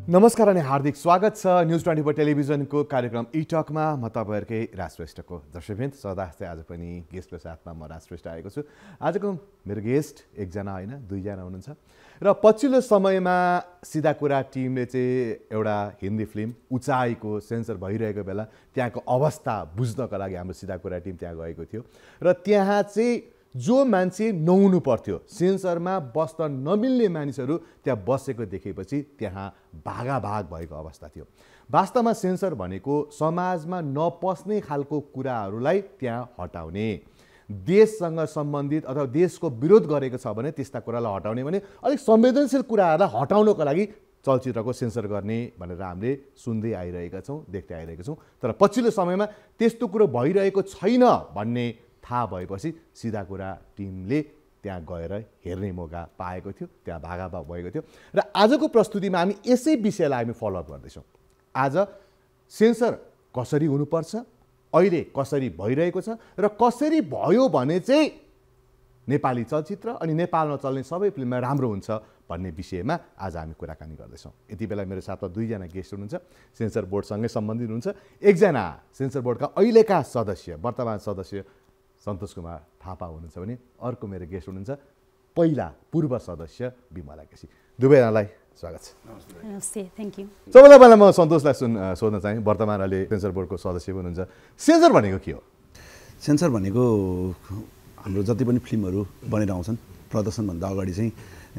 नमस्कार अनि हार्दिक स्वागत छ न्यूज 24 टेलिभिजनको कार्यक्रम इटकमा। म तपाईहरुकै राजश्रेष्ठको दर्शकवृन्द सदा जस्तै आज पनि गेस्टको साथमा म राजश्रेष्ठ आएको छु। आजको मेरो गेस्ट एकजना होइन दुईजना हुनुहुन्छ र पछिल्लो समयमा सिधा कुरा टिमले चाहिँ एउटा हिन्दी फिल्म उचाइको सेन्सर भइरहेको बेला त्यहाँको अवस्था बुझ्नको लागि हाम्रो सिधा कुरा टिम त्यहाँ गएको थियो र त्यहाँ चाहिँ जो मान्छे नहुनु पर्थ्यो सेन्सरमा बस्न नमिल्ने मानिसहरू त्यहाँ बसेको देखेपछि त्यहाँ भागाभाग भएको अवस्था थियो। वास्तवमा सेन्सर भनेको समाजमा नपस्ने खालको कुराहरूलाई त्यहाँ हटाउने, देशसँग सम्बन्धित अथवा देशको विरोध गरेको छ भने त्यस्ता कुरालाई हटाउने, भने अलिक संवेदनशील कुराहरूलाई हटाउनको लागि चलचित्रको सेन्सर गर्ने भनेर हामीले सुन्दै आइरहेका छौँ, देख्दै आइरहेका छौँ। तर पछिल्लो समयमा त्यस्तो कुरो भइरहेको छैन भन्ने थाहा भएपछि सिधा कुरा टिमले त्यहाँ गएर हेर्ने मौका पाएको थियो, त्यहाँ भागाभाग भएको थियो र आजको प्रस्तुतिमा हामी यसै विषयलाई हामी फलोअप गर्दैछौँ। आज सेन्सर कसरी हुनुपर्छ, अहिले कसरी भइरहेको छ र कसरी भयो भने चाहिँ नेपाली चलचित्र अनि नेपालमा चल्ने सबै फिल्ममा राम्रो हुन्छ भन्ने विषयमा आज हामी कुराकानी गर्दैछौँ। यति बेला मेरो साथमा दुईजना गेस्ट हुनुहुन्छ, सेन्सर बोर्डसँगै सम्बन्धित हुनुहुन्छ। एकजना सेन्सर बोर्डका अहिलेका सदस्य, वर्तमान सदस्य सन्तोष थापा हुनुहुन्छ भने अर्को मेरो गेस्ट हुनुहुन्छ पहिला पूर्व सदस्य बिमला केसी। दुवैजनालाई स्वागत छ। नमस्ते, थ्याङ्क यू। सबैभन्दा पहिला म सन्तोषलाई सोध्न चाहेँ, वर्तमान अहिले सेन्सर बोर्डको सदस्य हुनुहुन्छ। सेन्सर भनेको के हो? सेन्सर भनेको हाम्रो जति पनि फिल्महरू बनेर आउँछन् प्रदर्शनभन्दा अगाडि चाहिँ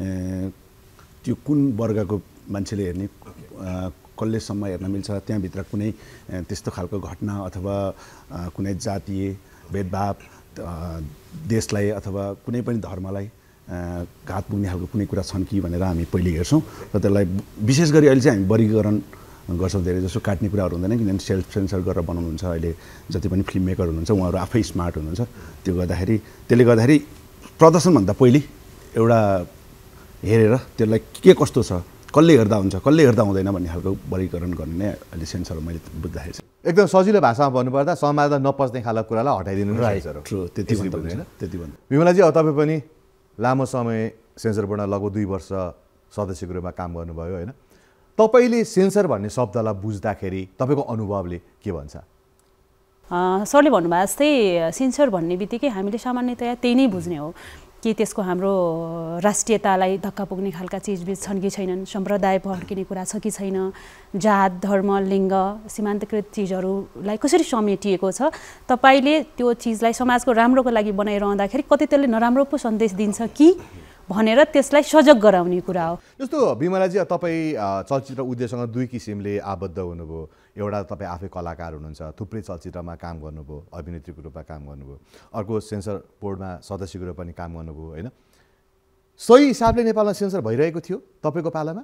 त्यो कुन वर्गको मान्छेले हेर्ने, कसलेसम्म हेर्न मिल्छ, त्यहाँभित्र कुनै त्यस्तो खालको घटना अथवा कुनै जातीय भेदभाव देशलाई अथवा कुनै पनि धर्मलाई घात पुग्ने खालको कुनै कुरा छन् कि भनेर हामी पहिले हेर्छौँ र त्यसलाई विशेष गरी अहिले चाहिँ हामी वर्गीकरण गर्छौँ। धेरै जसो काट्ने कुराहरू हुँदैन, किनभने सेल्फ सेन्सर गरेर बनाउनुहुन्छ अहिले जति पनि फिल्म मेकर हुनुहुन्छ उहाँहरू आफै स्मार्ट हुनुहुन्छ। त्यसले गर्दाखेरि प्रदर्शनभन्दा पहिले एउटा हेरेर त्यसलाई के कस्तो छ, कसले हेर्दा हुन्छ कसले हेर्दा हुँदैन भन्ने खालको वर्गीकरण गर्ने नै अहिले सेन्सर मैले बुझ्दाखेरि चाहिँ एकदम सजिलो भाषामा भन्नुपर्दा समाजमा नपस्ने खालको कुरालाई हटाइदिनु सेन्सर हो। त्यति भन्नु। बिमलाजी, अब तपाईँ पनि लामो समय सेन्सर बोर्डमा लगभग 2 वर्ष सदस्यको रूपमा काम गर्नुभयो होइन? तपाईँले सेन्सर भन्ने शब्दलाई बुझ्दाखेरि तपाईँको अनुभवले के भन्छ? सरले भन्नुभएको जस्तै सेन्सर भन्ने बित्तिकै हामीले सामान्यतया त्यही नै बुझ्ने हो कि त्यसको हाम्रो राष्ट्रियतालाई धक्का पुग्ने खालका चिजबिज छन् कि छैनन्, सम्प्रदाय फर्किने कुरा छ कि छैन, जात धर्म लिङ्ग सीमान्तकृत चिजहरूलाई कसरी समेटिएको छ, तपाईँले त्यो चिजलाई समाजको राम्रोको लागि बनाइरहँदाखेरि कतै त्यसले नराम्रो पो सन्देश दिन्छ कि भनेर त्यसलाई सजग गराउने कुरा हो। जस्तो बिमलाजी, तपाईँ चलचित्र उद्योगसँग 2 किसिमले आबद्ध हुनुभयो। एउटा तपाईँ आफै कलाकार हुनुहुन्छ, थुप्रै चलचित्रमा काम गर्नुभयो, अभिनेत्रीको रूपमा काम गर्नुभयो। अर्को सेन्सर बोर्डमा सदस्यको रूपमा पनि काम गर्नुभयो होइन? सही हिसाबले नेपालमा सेन्सर भइरहेको थियो तपाईँको पालामा?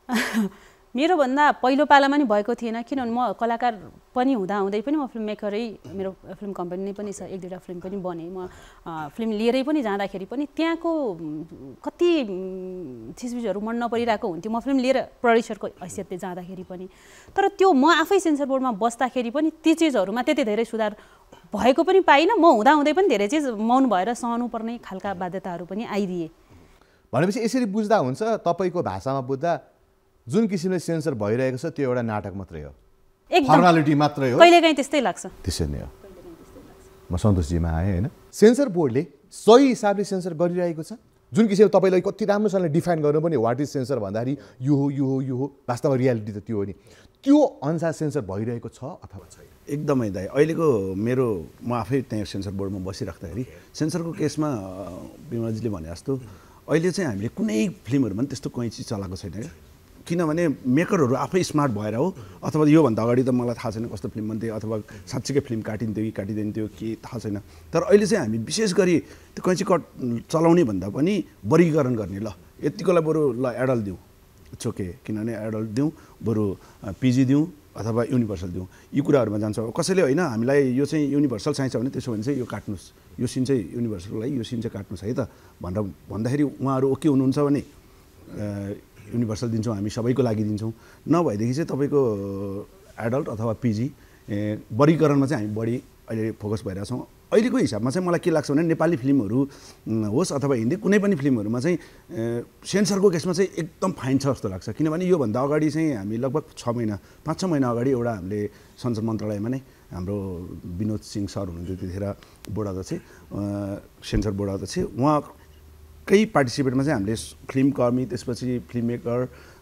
मेरोभन्दा पहिलो पालामा नि भएको थिएन, किनभने म कलाकार पनि हुँदै पनि म फिल्म मेकरै, मेरो फिल्म कम्पनी नै पनि छ, 1-2 फिल्म पनि बने। म फिल्म लिएरै पनि जाँदाखेरि पनि त्यहाँको कति चिजबिजहरू मन नपरिरहेको हुन्थ्यो म फिल्म लिएर प्रड्युसरको हैसियतले जाँदाखेरि पनि। तर त्यो म आफै सेन्सर बोर्डमा बस्दाखेरि पनि ती चिजहरूमा त्यति धेरै सुधार भएको पनि पाइनँ। म हुँदै पनि धेरै चिज मौन भएर सहनुपर्ने खालका बाध्यताहरू पनि आइदिए। भनेपछि यसरी बुझ्दा हुन्छ, तपाईँको भाषामा बुझ्दा जुन किसिमले सेन्सर भइरहेको छ त्यो एउटा नाटक मात्रै हो, फर्मालिटी मात्रै हो, कहिलेकाहीँ त्यस्तै लाग्छ। त्यसै नै हो। म सन्तोषजीमा आएँ होइन? सेन्सर बोर्डले सही हिसाबले सेन्सर गरिरहेको छ? जुन किसिमले तपाईँलाई कति राम्रोसँगले डिफाइन गर्नु पनि वाट इज सेन्सर भन्दाखेरि यो हो यो हो यो हो, वास्तवमा रियालिटी त त्यो हो नि, त्यो अनुसार सेन्सर भइरहेको छ अथवा छैन? एकदमै दाइ, अहिलेको म आफै त्यहाँ सेन्सर बोर्डमा बसिराख्दाखेरि सेन्सरको केसमा बिमलाजीले भने जस्तो अहिले चाहिँ हामीले कुनै फिल्महरूमा पनि त्यस्तो कैँची चलाएको छैन क्या। किनभने मेकरहरू आफै स्मार्ट भएर हो, अथवा योभन्दा अगाडि त मलाई थाहा छैन कस्तो फिल्म बन्थ्यो अथवा साँच्चीकै फिल्म काटिन्थ्यो कि काटिँदैन थियो के थाहा छैन। तर अहिले चाहिँ हामी विशेष गरी त्यो कैँची कट चलाउने भन्दा पनि वर्गीकरण गर्ने, ल यतिकोलाई बरु ल एडल्ट दिउँ, इट्स ओके, किनभने एडल्ट दिउँ, बरु पिजी दिउँ अथवा युनिभर्सल दिउँ, यी कुराहरूमा जान्छ। कसैले होइन हामीलाई यो चाहिँ युनिभर्सल चाहिन्छ भने त्यसो भने चाहिँ यो काट्नुहोस्, यो सिन चाहिँ युनिभर्सलको लागि यो सिन चाहिँ काट्नुहोस् है त भनेर भन्दाखेरि उहाँहरू ओके हुनुहुन्छ भने युनिभर्सल दिन्छौँ, हामी सबैको लागि दिन्छौँ। नभएदेखि चाहिँ तपाईँको एडल्ट अथवा पिजी वर्गीकरणमा चाहिँ हामी बढी अहिले फोकस भइरहेछौँ। अहिलेको हिसाबमा चाहिँ मलाई के लाग्छ भने नेपाली फिल्महरू होस् अथवा हिन्दी कुनै पनि फिल्महरूमा चाहिँ सेन्सरको केसमा चाहिँ एकदम फाइन छ जस्तो लाग्छ। किनभने योभन्दा अगाडि चाहिँ हामी लगभग 5-6 महिना अगाडि एउटा हामीले संसद मन्त्रालयमा नै हाम्रो विनोद सिंह सर हुनुहुन्थ्यो त्यतिखेर बोर्ड अध्यक्ष, सेन्सर बोर्ड अध्यक्ष, उहाँकै पार्टिसिपेटमा चाहिँ हामीले फिल्म कर्मी त्यसपछि फिल्म मेकर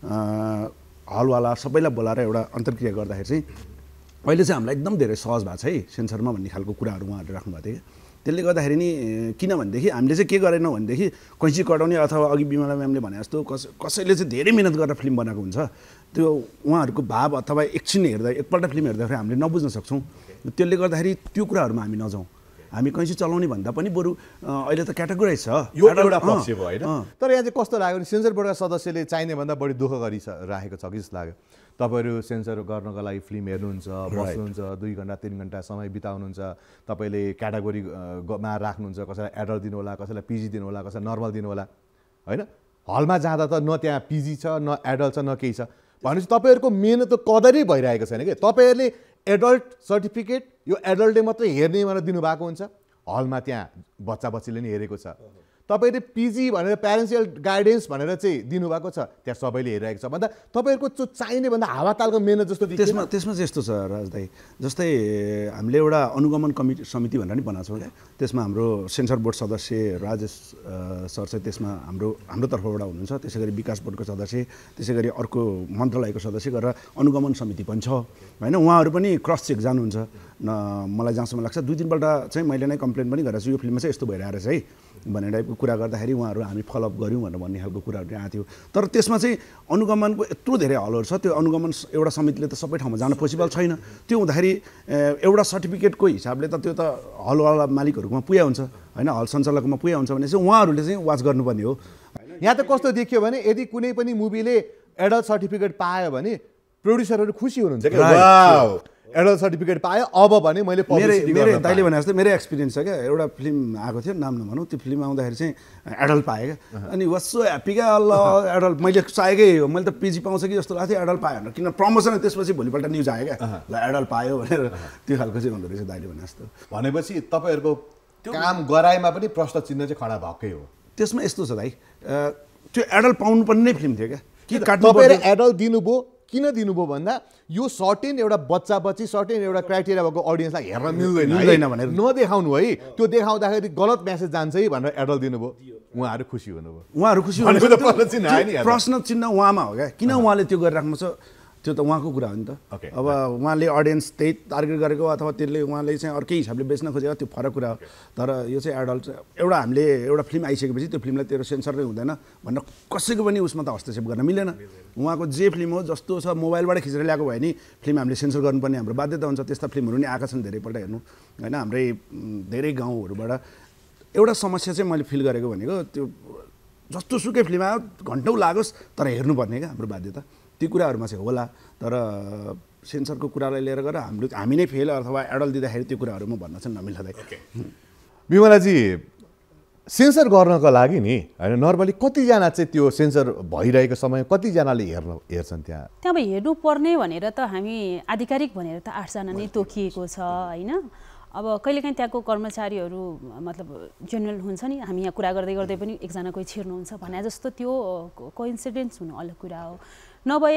हलवाला सबैलाई बोलाएर एउटा अन्तर्क्रिया गर्दाखेरि चाहिँ अहिले चाहिँ हामीलाई एकदम धेरै सहज भएको छ है सेन्सरमा भन्ने खालको कुराहरू उहाँहरूले राख्नुभएको थियो। त्यसले गर्दाखेरि नि किनभनेदेखि हामीले चाहिँ के गरेनौँ भनेदेखि कैँची कटाउने अथवा अघि बिमला म्यामले भने जस्तो कसैले चाहिँ धेरै मिहिनेत गरेर फिल्म बनाएको हुन्छ, त्यो उहाँहरूको भाव अथवा एकछिन हेर्दा एकपल्ट फिल्म हेर्दाखेरि हामीले नबुझ्न सक्छौँ। त्यसले गर्दाखेरि त्यो कुराहरूमा हामी नजाउँ। हामी कैँची चलाउने भन्दा पनि बरु अहिले त क्याटेगोराइज छ यो एउटा पक्ष भयो होइन। तर यहाँ चाहिँ कस्तो लाग्यो भने सेन्सर बोर्डका सदस्यले चाहिने भन्दा बढी दुःख गरिराखेको छ कि जस्तो लाग्यो। तपाईँहरू सेन्सर गर्नको लागि फिल्म हेर्नुहुन्छ, बस्नुहुन्छ, 2 घन्टा 3 घन्टा समय बिताउनुहुन्छ, तपाईँले क्याटेगोरीमा राख्नुहुन्छ, कसैलाई एडल्ट दिनु होला, कसैलाई पिजी दिनु होला, कसैलाई नर्मल दिनु होला होइन। हलमा जाँदा त न त्यहाँ पिजी छ न एडल्ट छ न केही छ भनेपछि तपाईँहरूको मेहनत त कदरै भइरहेको छैन कि। तपाईँहरूले एडल्ट सर्टिफिकेट यो एडल्टले मात्रै हेर्ने भनेर दिनुभएको हुन्छ, हलमा त्यहाँ बच्चाबच्चीले नि हेरेको छ। तपाईँले पिजी भनेर प्यारेन्सियल गाइडेन्स भनेर चाहिँ दिनुभएको छ, त्यहाँ सबैले हेरिरहेको छ भन्दा तपाईँहरूको जो चाहिने भन्दा हावातालको मेहनत जस्तो त्यसमा चाहिँ यस्तो छ राज दाइ, जस्तै हामीले एउटा अनुगमन समिति भनेर नि बनाएको छौँ क्या। त्यसमा हाम्रो सेन्सर बोर्ड सदस्य राजेश सर चाहिँ त्यसमा हाम्रो तर्फबाट हुनुहुन्छ, त्यसै गरी विकास बोर्डको सदस्य, त्यसै गरी अर्को मन्त्रालयको सदस्य गरेर अनुगमन समिति पनि छ होइन। उहाँहरू पनि क्रस चेक जानुहुन्छ न। मलाई जहाँसम्म लाग्छ 2-3 पल्ट चाहिँ मैले नै कम्प्लेन पनि गरेको छु यो फिल्ममा चाहिँ यस्तो भइरहेको रहेछ है भन्ने टाइपको कुरा गर्दाखेरि उहाँहरू हामी फलोअप गऱ्यौँ भनेर भन्ने खालको कुराहरू आएको थियो। तर त्यसमा चाहिँ अनुगमनको यत्रो धेरै हलहरू छ, त्यो अनुगमन एउटा समितिले त सबै ठाउँमा जान पोसिबल छैन। त्यो हुँदाखेरि एउटा सर्टिफिकेटको हिसाबले त त्यो त हलवाला मालिकहरूकोमा पुगे हुन्छ होइन, हल सञ्चालकमा पुगे हुन्छ भने चाहिँ उहाँहरूले चाहिँ वाच गर्नुपर्ने हो। यहाँ त कस्तो देखियो भने यदि कुनै पनि मुभीले एडल्ट सर्टिफिकेट पायो भने प्रोड्युसरहरू खुसी हुनुहुन्छ क्या, एडल्ट सर्टिफिकेट पायो अब भने मैले मेरो दाइले भने जस्तो मेरो एक्सपिरियन्स छ क्या। एउटा फिल्म आएको थियो, नाम नभनौँ, त्यो फिल्म आउँदाखेरि चाहिँ एडल्ट पाएँ क्या। अनि वाज सो ह्याप्पी क्या, अल्ल एडल्ट मैले चाहेकै हो, मैले त पिजी पाउँछ कि जस्तो लाग्थ्यो, एडल्ट पाएँ भनेर। किन प्रमोसन त्यसपछि भोलिपल्ट न्युज आयो क्या, ल एडल्ट पायो भनेर त्यो खालको चाहिँ हुँदो रहेछ दाइले भने जस्तो। भनेपछि तपाईँहरूको काम गराइमा पनि प्रश्न चिन्ह चाहिँ खडा भएकै हो। त्यसमा यस्तो छ दाइ, त्यो एडल्ट पाउनु पर्ने फिल्म थियो क्या। कि तपाईँले एडल्ट दिनुभयो, किन दिनुभयो भन्दा यो सर्टेन एउटा बच्चा सर्टेन एउटा क्राइटेरिया भएको अडियन्सलाई हेर्न मिल्दैन भनेर नदेखाउनु है। त्यो देखाउँदाखेरि गलत मेसेज जान्छ है भनेर एडल्ट दिनुभयो, उहाँहरू खुसी हुनुभयो। उहाँहरू खुसी हुनुभयो, प्रश्न चिन्ह उहाँमा हो क्या। किन उहाँले त्यो गरिराख्नु छ त्यो त उहाँको कुरा हो नि त। अब उहाँले अडियन्स त्यही टार्गेट गरेको अथवा त्यसले उहाँले चाहिँ अर्कै हिसाबले बेच्न खोजेको त्यो फरक कुरा हो। तर यो चाहिँ एडल्ट एउटा हामीले एउटा फिल्म आइसकेपछि त्यो फिल्मलाई तेरो सेन्सर नै हुँदैन भनेर कसैको पनि उसमा त हस्तक्षेप गर्न मिलेन। उहाँको जे फिल्म हो जस्तो छ मोबाइलबाट खिचेर ल्याएको भए नि फिल्म हामीले सेन्सर गर्नुपर्ने हाम्रो बाध्यता हुन्छ। त्यस्ता फिल्महरू नि आएका छन् धेरैपल्ट हेर्नु होइन। हाम्रै धेरै गाउँहरूबाट एउटा समस्या चाहिँ मैले फिल गरेको भनेको त्यो जस्तो सुकै फिल्म आयो घन्टौँ लागोस् तर हेर्नुपर्ने क्या हाम्रो बाध्यता। ती कुराहरूमा चाहिँ होला, तर सेन्सरको कुरालाई लिएर गएर हामी नै फेल अथवा एडल्ट दिँदाखेरि त्यो कुराहरूमा भन्न चाहिँ नमिल्दै। बिमलाजी, सेन्सर गर्नको लागि नि होइन नर्मली कतिजना चाहिँ त्यो सेन्सर भइरहेको समय कतिजनाले हेर्छन् त्यहाँ? त्यहाँ अब हेर्नुपर्ने भनेर त हामी आधिकारिक भनेर त 8 जना नै तोकिएको छ होइन। अब कहिलेकाहीँ त्यहाँको कर्मचारीहरू मतलब जेनरल हुन्छ नि, हामी यहाँ कुरा गर्दै गर्दै पनि एकजना कोही छिर्नुहुन्छ भने जस्तो त्यो कोइन्सिडेन्स हुनु अलग कुरा हो। नभए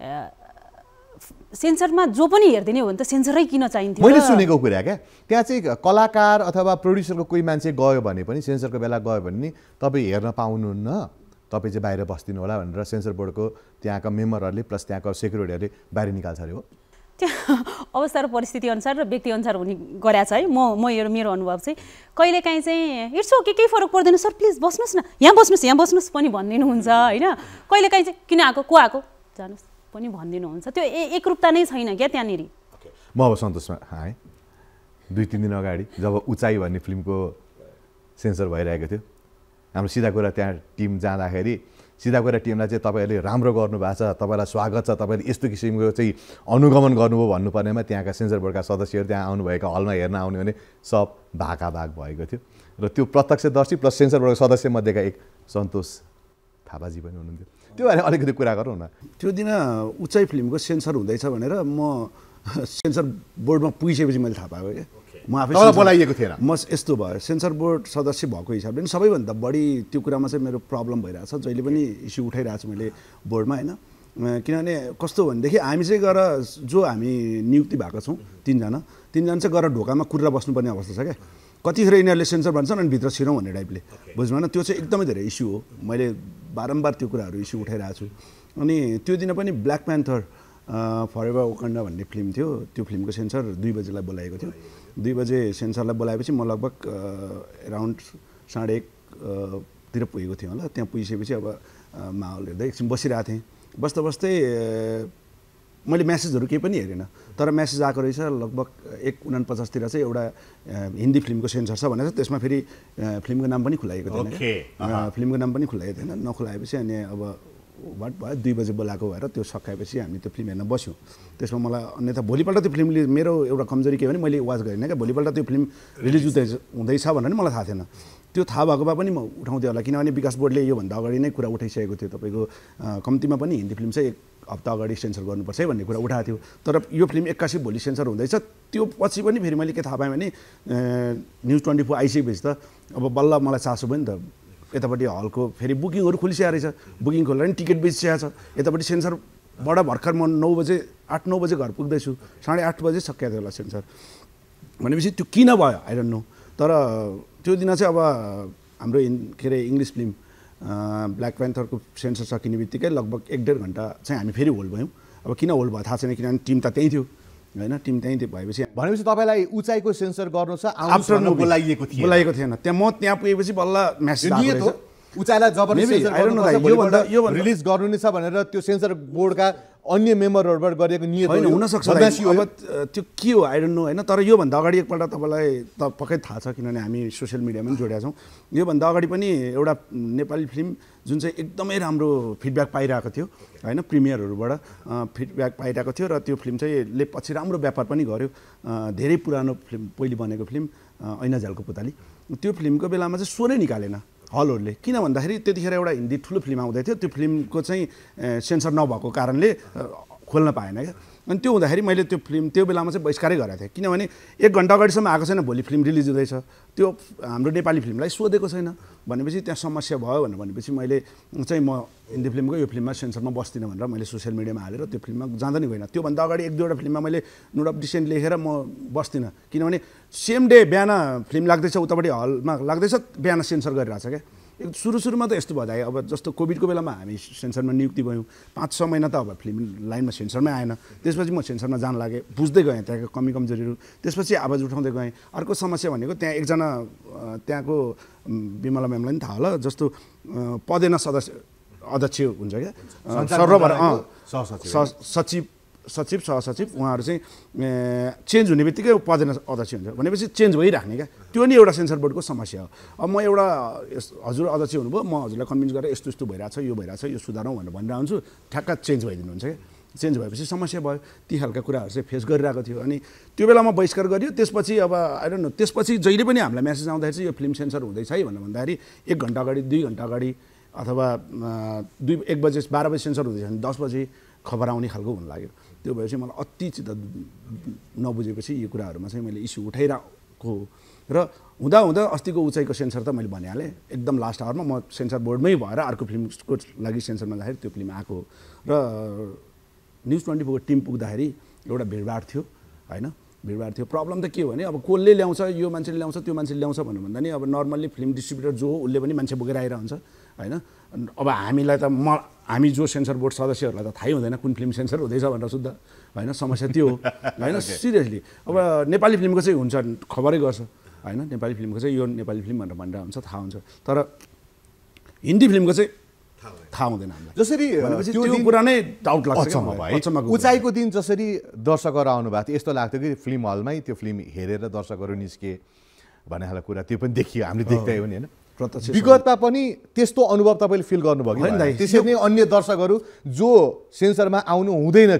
सेन्सरमा जो पनि हेर्दिने हो भने त सेन्सरै किन चाहिन्थ्यो? मैले सुनेको कुरा क्या, त्यहाँ चाहिँ कलाकार अथवा प्रोड्युसरको कोही मान्छे गयो भने पनि सेन्सरको बेला गयो भने नि तपाईँ हेर्न पाउनुहुन्न, तपाईँ चाहिँ बाहिर बस्दिनु होला भनेर सेन्सर बोर्डको त्यहाँका मेम्बरहरूले प्लस त्यहाँको सेक्युरिटीहरूले बाहिर निकाल्छ अरे हो। त्यहाँ अवस्था र परिस्थिति अनुसार र व्यक्ति अनुसार हुने गरेछ है। मेरो अनुभव चाहिँ कहिलेकाहीँ चाहिँ इट्स ओके केही फरक पर्दैन सर प्लिज बस्नुहोस् न, यहाँ बस्नुहोस् पनि भनिदिनुहुन्छ होइन। कहिलेकाहीँ चाहिँ किन आएको को आएको जानुहोस् पनि भनिदिनुहुन्छ। त्यो एकरूपता नै छैन क्या त्यहाँनिर। म अब सन्तोषमा आएँ 2-3 दिन अगाडि जब उचाइ भन्ने फिल्मको सेन्सर भइरहेको थियो, हाम्रो सिधा कुरा त्यहाँ टिम जाँदाखेरि सिधा कुरा टिमलाई चाहिँ तपाईँहरूले राम्रो गर्नुभएको छ, तपाईँलाई स्वागत छ, तपाईँले यस्तो किसिमको चाहिँ अनुगमन गर्नुभयो भन्नुपर्नेमा त्यहाँका सेन्सर बोर्डका सदस्यहरू त्यहाँ आउनुभएका हलमा हेर्न आउने भने सब भागाभाग भएको थियो। र त्यो प्रत्यक्षदर्शी प्लस सेन्सर बोर्डको सदस्यमध्येका एक सन्तोष थापाजी पनि हुनुहुन्थ्यो। त्यो भएर अलिकति कुरा गरौँ न। त्यो दिन उचाइ फिल्मको सेन्सर हुँदैछ भनेर म सेन्सर बोर्डमा पुगिसकेपछि मैले थाहा पाएको क्या। म आफै बोलाइएको थिएन। म यस्तो भयो सेन्सर बोर्ड सदस्य भएको हिसाबले सबैभन्दा बढी त्यो कुरामा चाहिँ मेरो प्रब्लम भइरहेछ। जहिले पनि इस्यु उठाइरहेको छु मैले बोर्डमा होइन, किनभने कस्तो भनेदेखि हामी चाहिँ गएर जो हामी नियुक्ति भएको छौँ तिनजना चाहिँ गएर ढोकामा कुरेर बस्नुपर्ने अवस्था छ क्या। कतिखेर यिनीहरूले सेन्सर भन्छन् अनि भित्र छिरौँ भन्ने टाइपले, बुझ्नु भएन? त्यो चाहिँ एकदमै धेरै इस्यु हो। मैले बारम्बार त्यो कुराहरू इस्यु उठाइरहेको छु। अनि त्यो दिन पनि ब्ल्याक प्यान्थर फरेभर वाकान्डा भन्ने फिल्म थियो, त्यो फिल्मको सेन्सर 2 बजेलाई बोलाएको थियो। 2 बजे सेन्सरलाई बोलाएपछि म लगभग एराउन्ड 1:30 तिर पुगेको थिएँ होला। त्यहाँ पुगिसकेपछि अब माहौल हेर्दै एकछिन बसिरहेको थिएँ। बस्दा मैले म्यासेजहरू केही पनि हेरेन, तर म्यासेज आएको रहेछ लगभग 1:49 तिर चाहिँ एउटा हिन्दी फिल्मको सेन्सर छ भनेर। त्यसमा फेरि फिल्मको नाम पनि खुलाएको थिएन, फिल्मको नाम पनि खुलाएको थिएन। नखुलाएपछि अनि अब वाट भयो 2 बजे बोलाएको भएर त्यो सकाएपछि हामी त्यो फिल्म हेर्न बस्यौँ। त्यसमा मलाई अन्यथा भोलिपल्ट त्यो फिल्मले मेरो एउटा कमजोरी के भने मैले वाच गरेन क्या। भोलिपल्ट त्यो फिल्म रिलिज हुँदैछ भनेर मलाई थाहा थिएन। त्यो थाहा भएको भए पनि म उठाउँथेँ होला, किनभने विकास बोर्डले योभन्दा अगाडि नै कुरा उठाइसकेको थियो। तपाईँको कम्तीमा पनि हिन्दी फिल्म चाहिँ 1 हप्ता अगाडि सेन्सर गर्नुपर्छ है भन्ने कुरा उठाएको थियो। तर यो फिल्म 81 भोलि सेन्सर हुँदैछ। त्यो पछि पनि फेरि मैले के थाहा पाएँ भने न्युज 24 आइसकेपछि त अब बल्ल मलाई चासो भयो नि त। यतापट्टि हलको फेरि बुकिङहरू खुलिसकेको रहेछ, बुकिङ खोलेर नि टिकट बेचिसकेको छ। यतापट्टि सेन्सरबाट भर्खर म 8-9 बजे घर पुग्दैछु, 8:30 बजे सकिएको थियो होला सेन्सर। भनेपछि त्यो किन भयो आई डोन्ट नो। तर त्यो दिन चाहिँ अब हाम्रो के अरे इङ्ग्लिस फिल्म ब्ल्याक प्यान्थरको सेन्सर सकिने बित्तिकै लगभग 1-1.5 घन्टा चाहिँ हामी फेरि होल्ड भयौँ। अब किन होल्ड भयो थाहा छैन, किनभने टिम त त्यहीँ थियो होइन। टिम त्यहीँ भएपछि भनेपछि तपाईँलाई उचाइको सेन्सर गर्नु छ बोलाइएको थिएन। त्यहाँ म त्यहाँ पुगेपछि बल्ल म्यासेज आएको रहेछ उचाइलाई जबरजस्ती रिलिज गर्नु नै छ भनेर त्यो सेन्सर बोर्डका अन्य मेम्बरहरूबाट गरेको नियत होइन हुनसक्छ। अब त्यो के हो आई डोन्ट नो होइन। तर योभन्दा अगाडि एकपल्ट तपाईँलाई त पक्कै थाहा छ, किनभने हामी सोसियल मिडियामा पनि जोडेका छौँ। योभन्दा अगाडि पनि एउटा नेपाली फिल्म जुन चाहिँ एकदमै राम्रो फिडब्याक पाइरहेको थियो होइन, प्रिमियरहरूबाट फिडब्याक पाइरहेको थियो र त्यो फिल्म चाहिँ पछि राम्रो व्यापार पनि गर्यो। धेरै पुरानो फिल्म, पहिले बनेको फिल्म ऐना झ्यालको पुतली, त्यो फिल्मको बेलामा चाहिँ सो नै निकालेन हलहरूले। किन भन्दाखेरि त्यतिखेर एउटा हिन्दी ठुलो फिल्म आउँदै थियो, त्यो फिल्मको चाहिँ सेन्सर नभएको कारणले खोल्न पाएन क्या। अनि त्यो हुँदाखेरि मैले त्यो फिल्म त्यो बेलामा चाहिँ बहिष्कारै गरेको थिएँ, किनभने 1 घन्टा अगाडिसम्म आएको छैन, भोलि फिल्म रिलिज हुँदैछ, त्यो हाम्रो नेपाली फिल्मलाई सोधेको छैन भनेपछि त्यहाँ समस्या भयो भनेपछि मैले चाहिँ म हिन्दी फिल्मको यो फिल्ममा सेन्सरमा बस्दिनँ भनेर मैले सोसियल मिडियामा हालेर त्यो फिल्ममा जाँदा नि गएन। त्योभन्दा अगाडि 1-2वटा फिल्ममा मैले नोट अफ डिसेन्ट लेखेर म बस्दिनँ, किनभने सेम डे बिहान फिल्म लाग्दैछ, उतापट्टि हलमा लाग्दैछ, बिहान सेन्सर गरिरहेछ क्या। सुरुमा त यस्तो भयो अब जस्तो कोभिडको बेलामा हामी सेन्सरमा नियुक्ति भयौँ, 5-6 महिना त अब फिल्म लाइनमा सेन्सरमै आएन। त्यसपछि म सेन्सरमा जान लागेँ, बुझ्दै गएँ त्यहाँको कमजोरीहरू, त्यसपछि आवाज उठाउँदै गएँ। अर्को समस्या भनेको त्यहाँ एकजना त्यहाँको बिमला म्यामलाई पनि थाहा होला, जस्तो पदेन अध्यक्ष हुन्छ क्या, सचिव सहसचिव, उहाँहरू चाहिँ चेन्ज हुने बित्तिकै पदेन अध्यक्ष हुन्छ भनेपछि चेन्ज भइराख्ने क्या। त्यो नि एउटा सेन्सर बोर्डको समस्या हो। अब म एउटा हजुर अध्यक्ष हुनुभयो, म हजुरलाई कन्भिन्स गरेर यस्तो भइरहेछ, यो सुधारौँ भनेर भनिरहन्छु, ठ्याक्क चेन्ज भइदिनुहुन्छ क्या। चेन्ज भएपछि समस्या भयो। ती खालका कुराहरू चाहिँ फेस गरिरहेको थियो। अनि त्यो बेलामा बहिष्कार गरियो। त्यसपछि अब आई डोन्ट नो, त्यसपछि जहिले पनि हामीलाई म्यासेज आउँदाखेरि चाहिँ यो फिल्म सेन्सर हुँदैछ है भनेर भन्दाखेरि 1 घन्टा अगाडि, 2 घन्टा अगाडि अथवा 1 बजे 12 बजे सेन्सर हुँदैछ भने 10 बजे खबर आउने खालको हुन लाग्यो। त्यो भएपछि मलाई अति चित्त नबुझेपछि यो कुराहरूमा चाहिँ मैले इस्यु उठाइरहेको र हुँदा अस्तिको उचाइको सेन्सर त मैले भनिहालेँ। एकदम लास्ट आवरमा म सेन्सर बोर्डमै भएर अर्को फिल्मको लागि सेन्सरमा जाँदाखेरि त्यो फिल्म आएको र न्युज 24 को टिम पुग्दाखेरि एउटा भिडभाड थियो होइन, भिडभाड थियो। प्रब्लम त के हो भने अब कसले ल्याउँछ, यो मान्छेले ल्याउँछ, त्यो मान्छेले ल्याउँछ भनेर भन्दा नि अब नर्मल्ली फिल्म डिस्ट्रिब्युटर जो हो उसले पनि मान्छे बोकेर आइरहन्छ होइन। अब हामीलाई त हामी जो सेन्सर बोर्ड सदस्यहरूलाई त थाहै हुँदैन कुन फिल्म सेन्सर हुँदैछ भनेर शुद्ध होइन। समस्या त्यो हो होइन। सिरियसली अब नेपाली फिल्मको चाहिँ हुन्छ, खबरै गर्छ होइन, नेपाली फिल्मको चाहिँ यो नेपाली फिल्म भनेर भनिरहेको हुन्छ, थाहा हुन्छ। तर हिन्दी फिल्मको चाहिँ थाहा हुँदैन हामीलाई। जसरी त्यो कुरा नै डाउट लाग्छ। उचाइको दिन जसरी दर्शकहरू आउनु भएको थियो, यस्तो लाग्थ्यो कि फिल्म हलमै त्यो फिल्म हेरेर दर्शकहरू निस्के भन्ने खालको कुरा त्यो पनि देखियो, हामीले देख्दै हो नि होइन। विगतमा पनि त्यस्तो अनुभव तपाईँले फिल गर्नुभयो कि? त्यसरी नै अन्य दर्शकहरू जो सेन्सरमा आउनु हुँदैन थियो,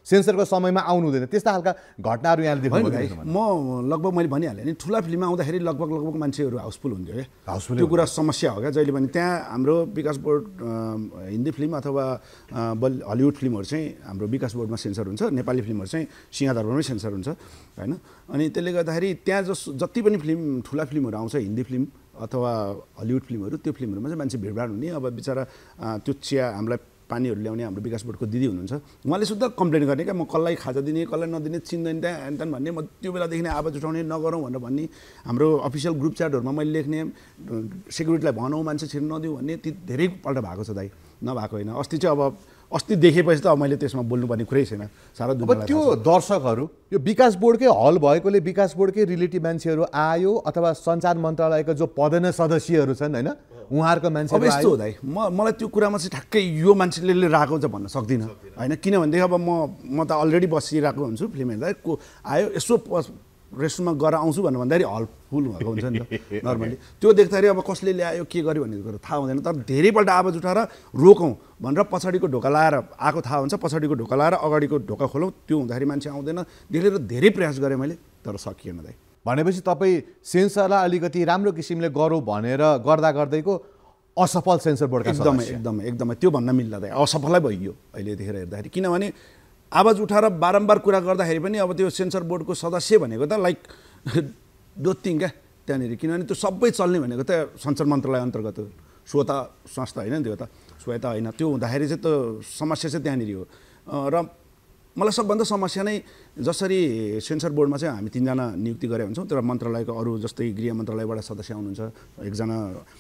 सेन्सरको समयमा आउनु हुँदैन त्यस्ता खालका घटनाहरू यहाँले देख्नुभयो? म लगभग मैले भनिहालेँ नि ठुला फिल्ममा आउँदाखेरि लगभग मान्छेहरू हाउसफुल हुन्थ्यो क्या त्यो कुरा समस्या हो क्या जहिले पनि त्यहाँ हाम्रो विकास बोर्ड हिन्दी फिल्म अथवा हलिउड फिल्महरू चाहिँ हाम्रो विकास बोर्डमा सेन्सर हुन्छ नेपाली फिल्महरू चाहिँ सिंहदरबारमै सेन्सर हुन्छ होइन अनि त्यसले गर्दाखेरि त्यहाँ जति पनि फिल्म ठुला फिल्महरू आउँछ हिन्दी फिल्म अथवा हलिउड फिल्महरू त्यो फिल्महरूमा चाहिँ मान्छे भिडभाड हुने अब बिचरा त्यो चिया हामीलाई पानीहरू ल्याउने हाम्रो विकास बोर्डको दिदी हुनुहुन्छ उहाँले सुद्धा कम्प्लेन गर्ने क्या म कसलाई खाजा दिने कसलाई नदिने चिन्दैन त्यहाँ एन्टन भन्ने म त्यो बेलादेखि नै आवाज उठाउने नगरौँ भनेर भन्ने हाम्रो अफिसियल ग्रुप च्याटहरूमा मैले लेख्ने सेक्युरिटीलाई भनौँ मान्छे छिर्नु नदिउँ भन्ने ती धेरैपल्ट भएको छ दाइ नभएको होइन अस्ति चाहिँ अब अस्ति देखेपछि त अब मैले त्यसमा बोल्नुपर्ने कुरै छैन सारा दुनियाँलाई त्यो दर्शकहरू यो विकास बोर्डकै हल भएकोले विकास बोर्डकै रिलेटिभ मान्छेहरू आयो अथवा सञ्चार मन्त्रालयका जो पदेन सदस्यहरू छन् होइन उहाँहरूको मान्छे अब यस्तो हो दाइ मलाई त्यो कुरामा चाहिँ ठ्याक्कै यो मान्छेले राखेको चाहिँ भन्न सक्दिनँ होइन किनभनेदेखि अब म त अलरेडी बसिरहेको हुन्छु फिल्म हेर्दा को आयो यसो रेस्टुरेन्टमा गएर आउँछु भनेर भन्दाखेरि हल फुल भएको हुन्छ नि त नर्मली त्यो देख्दाखेरि अब कसले ल्यायो के गर्यो भन्ने कुरो थाहा हुँदैन तर धेरैपल्ट आवाज उठाएर रोकौँ भनेर पछाडिको ढोका लाएर आएको थाहा हुन्छ पछाडिको ढोका लाएर अगाडिको ढोका खोलौँ त्यो हुँदाखेरि मान्छे आउँदैन देखेर धेरै प्रयास गरेँ मैले तर सकिएन दाइ भनेपछि तपाईँ सेन्सरलाई अलिकति राम्रो किसिमले गरौँ भनेर गर्दैको असफल सेन्सर बोर्डका एकदमै त्यो भन्न मिल्ला दाइ असफलै भइयो अहिले यतिखेर हेर्दाखेरि किनभने आवाज उठाएर बारम्बार कुरा गर्दाखेरि पनि अब त्यो सेन्सर बोर्डको सदस्य भनेको त लाइक दोत्तिङ क्या त्यहाँनिर किनभने त्यो सबै चल्ने भनेको त सञ्चार मन्त्रालय अन्तर्गत हो स्वता संस्था होइन त्यो त स्वता होइन त्यो हुँदाखेरि चाहिँ त समस्या चाहिँ त्यहाँनिर हो र मलाई सबभन्दा समस्या नै जसरी सेन्सर बोर्डमा चाहिँ हामी 3 जना नियुक्ति गरेका हुन्छौँ तर मन्त्रालयको अरू जस्तै गृह मन्त्रालयबाट सदस्य आउनुहुन्छ एकजना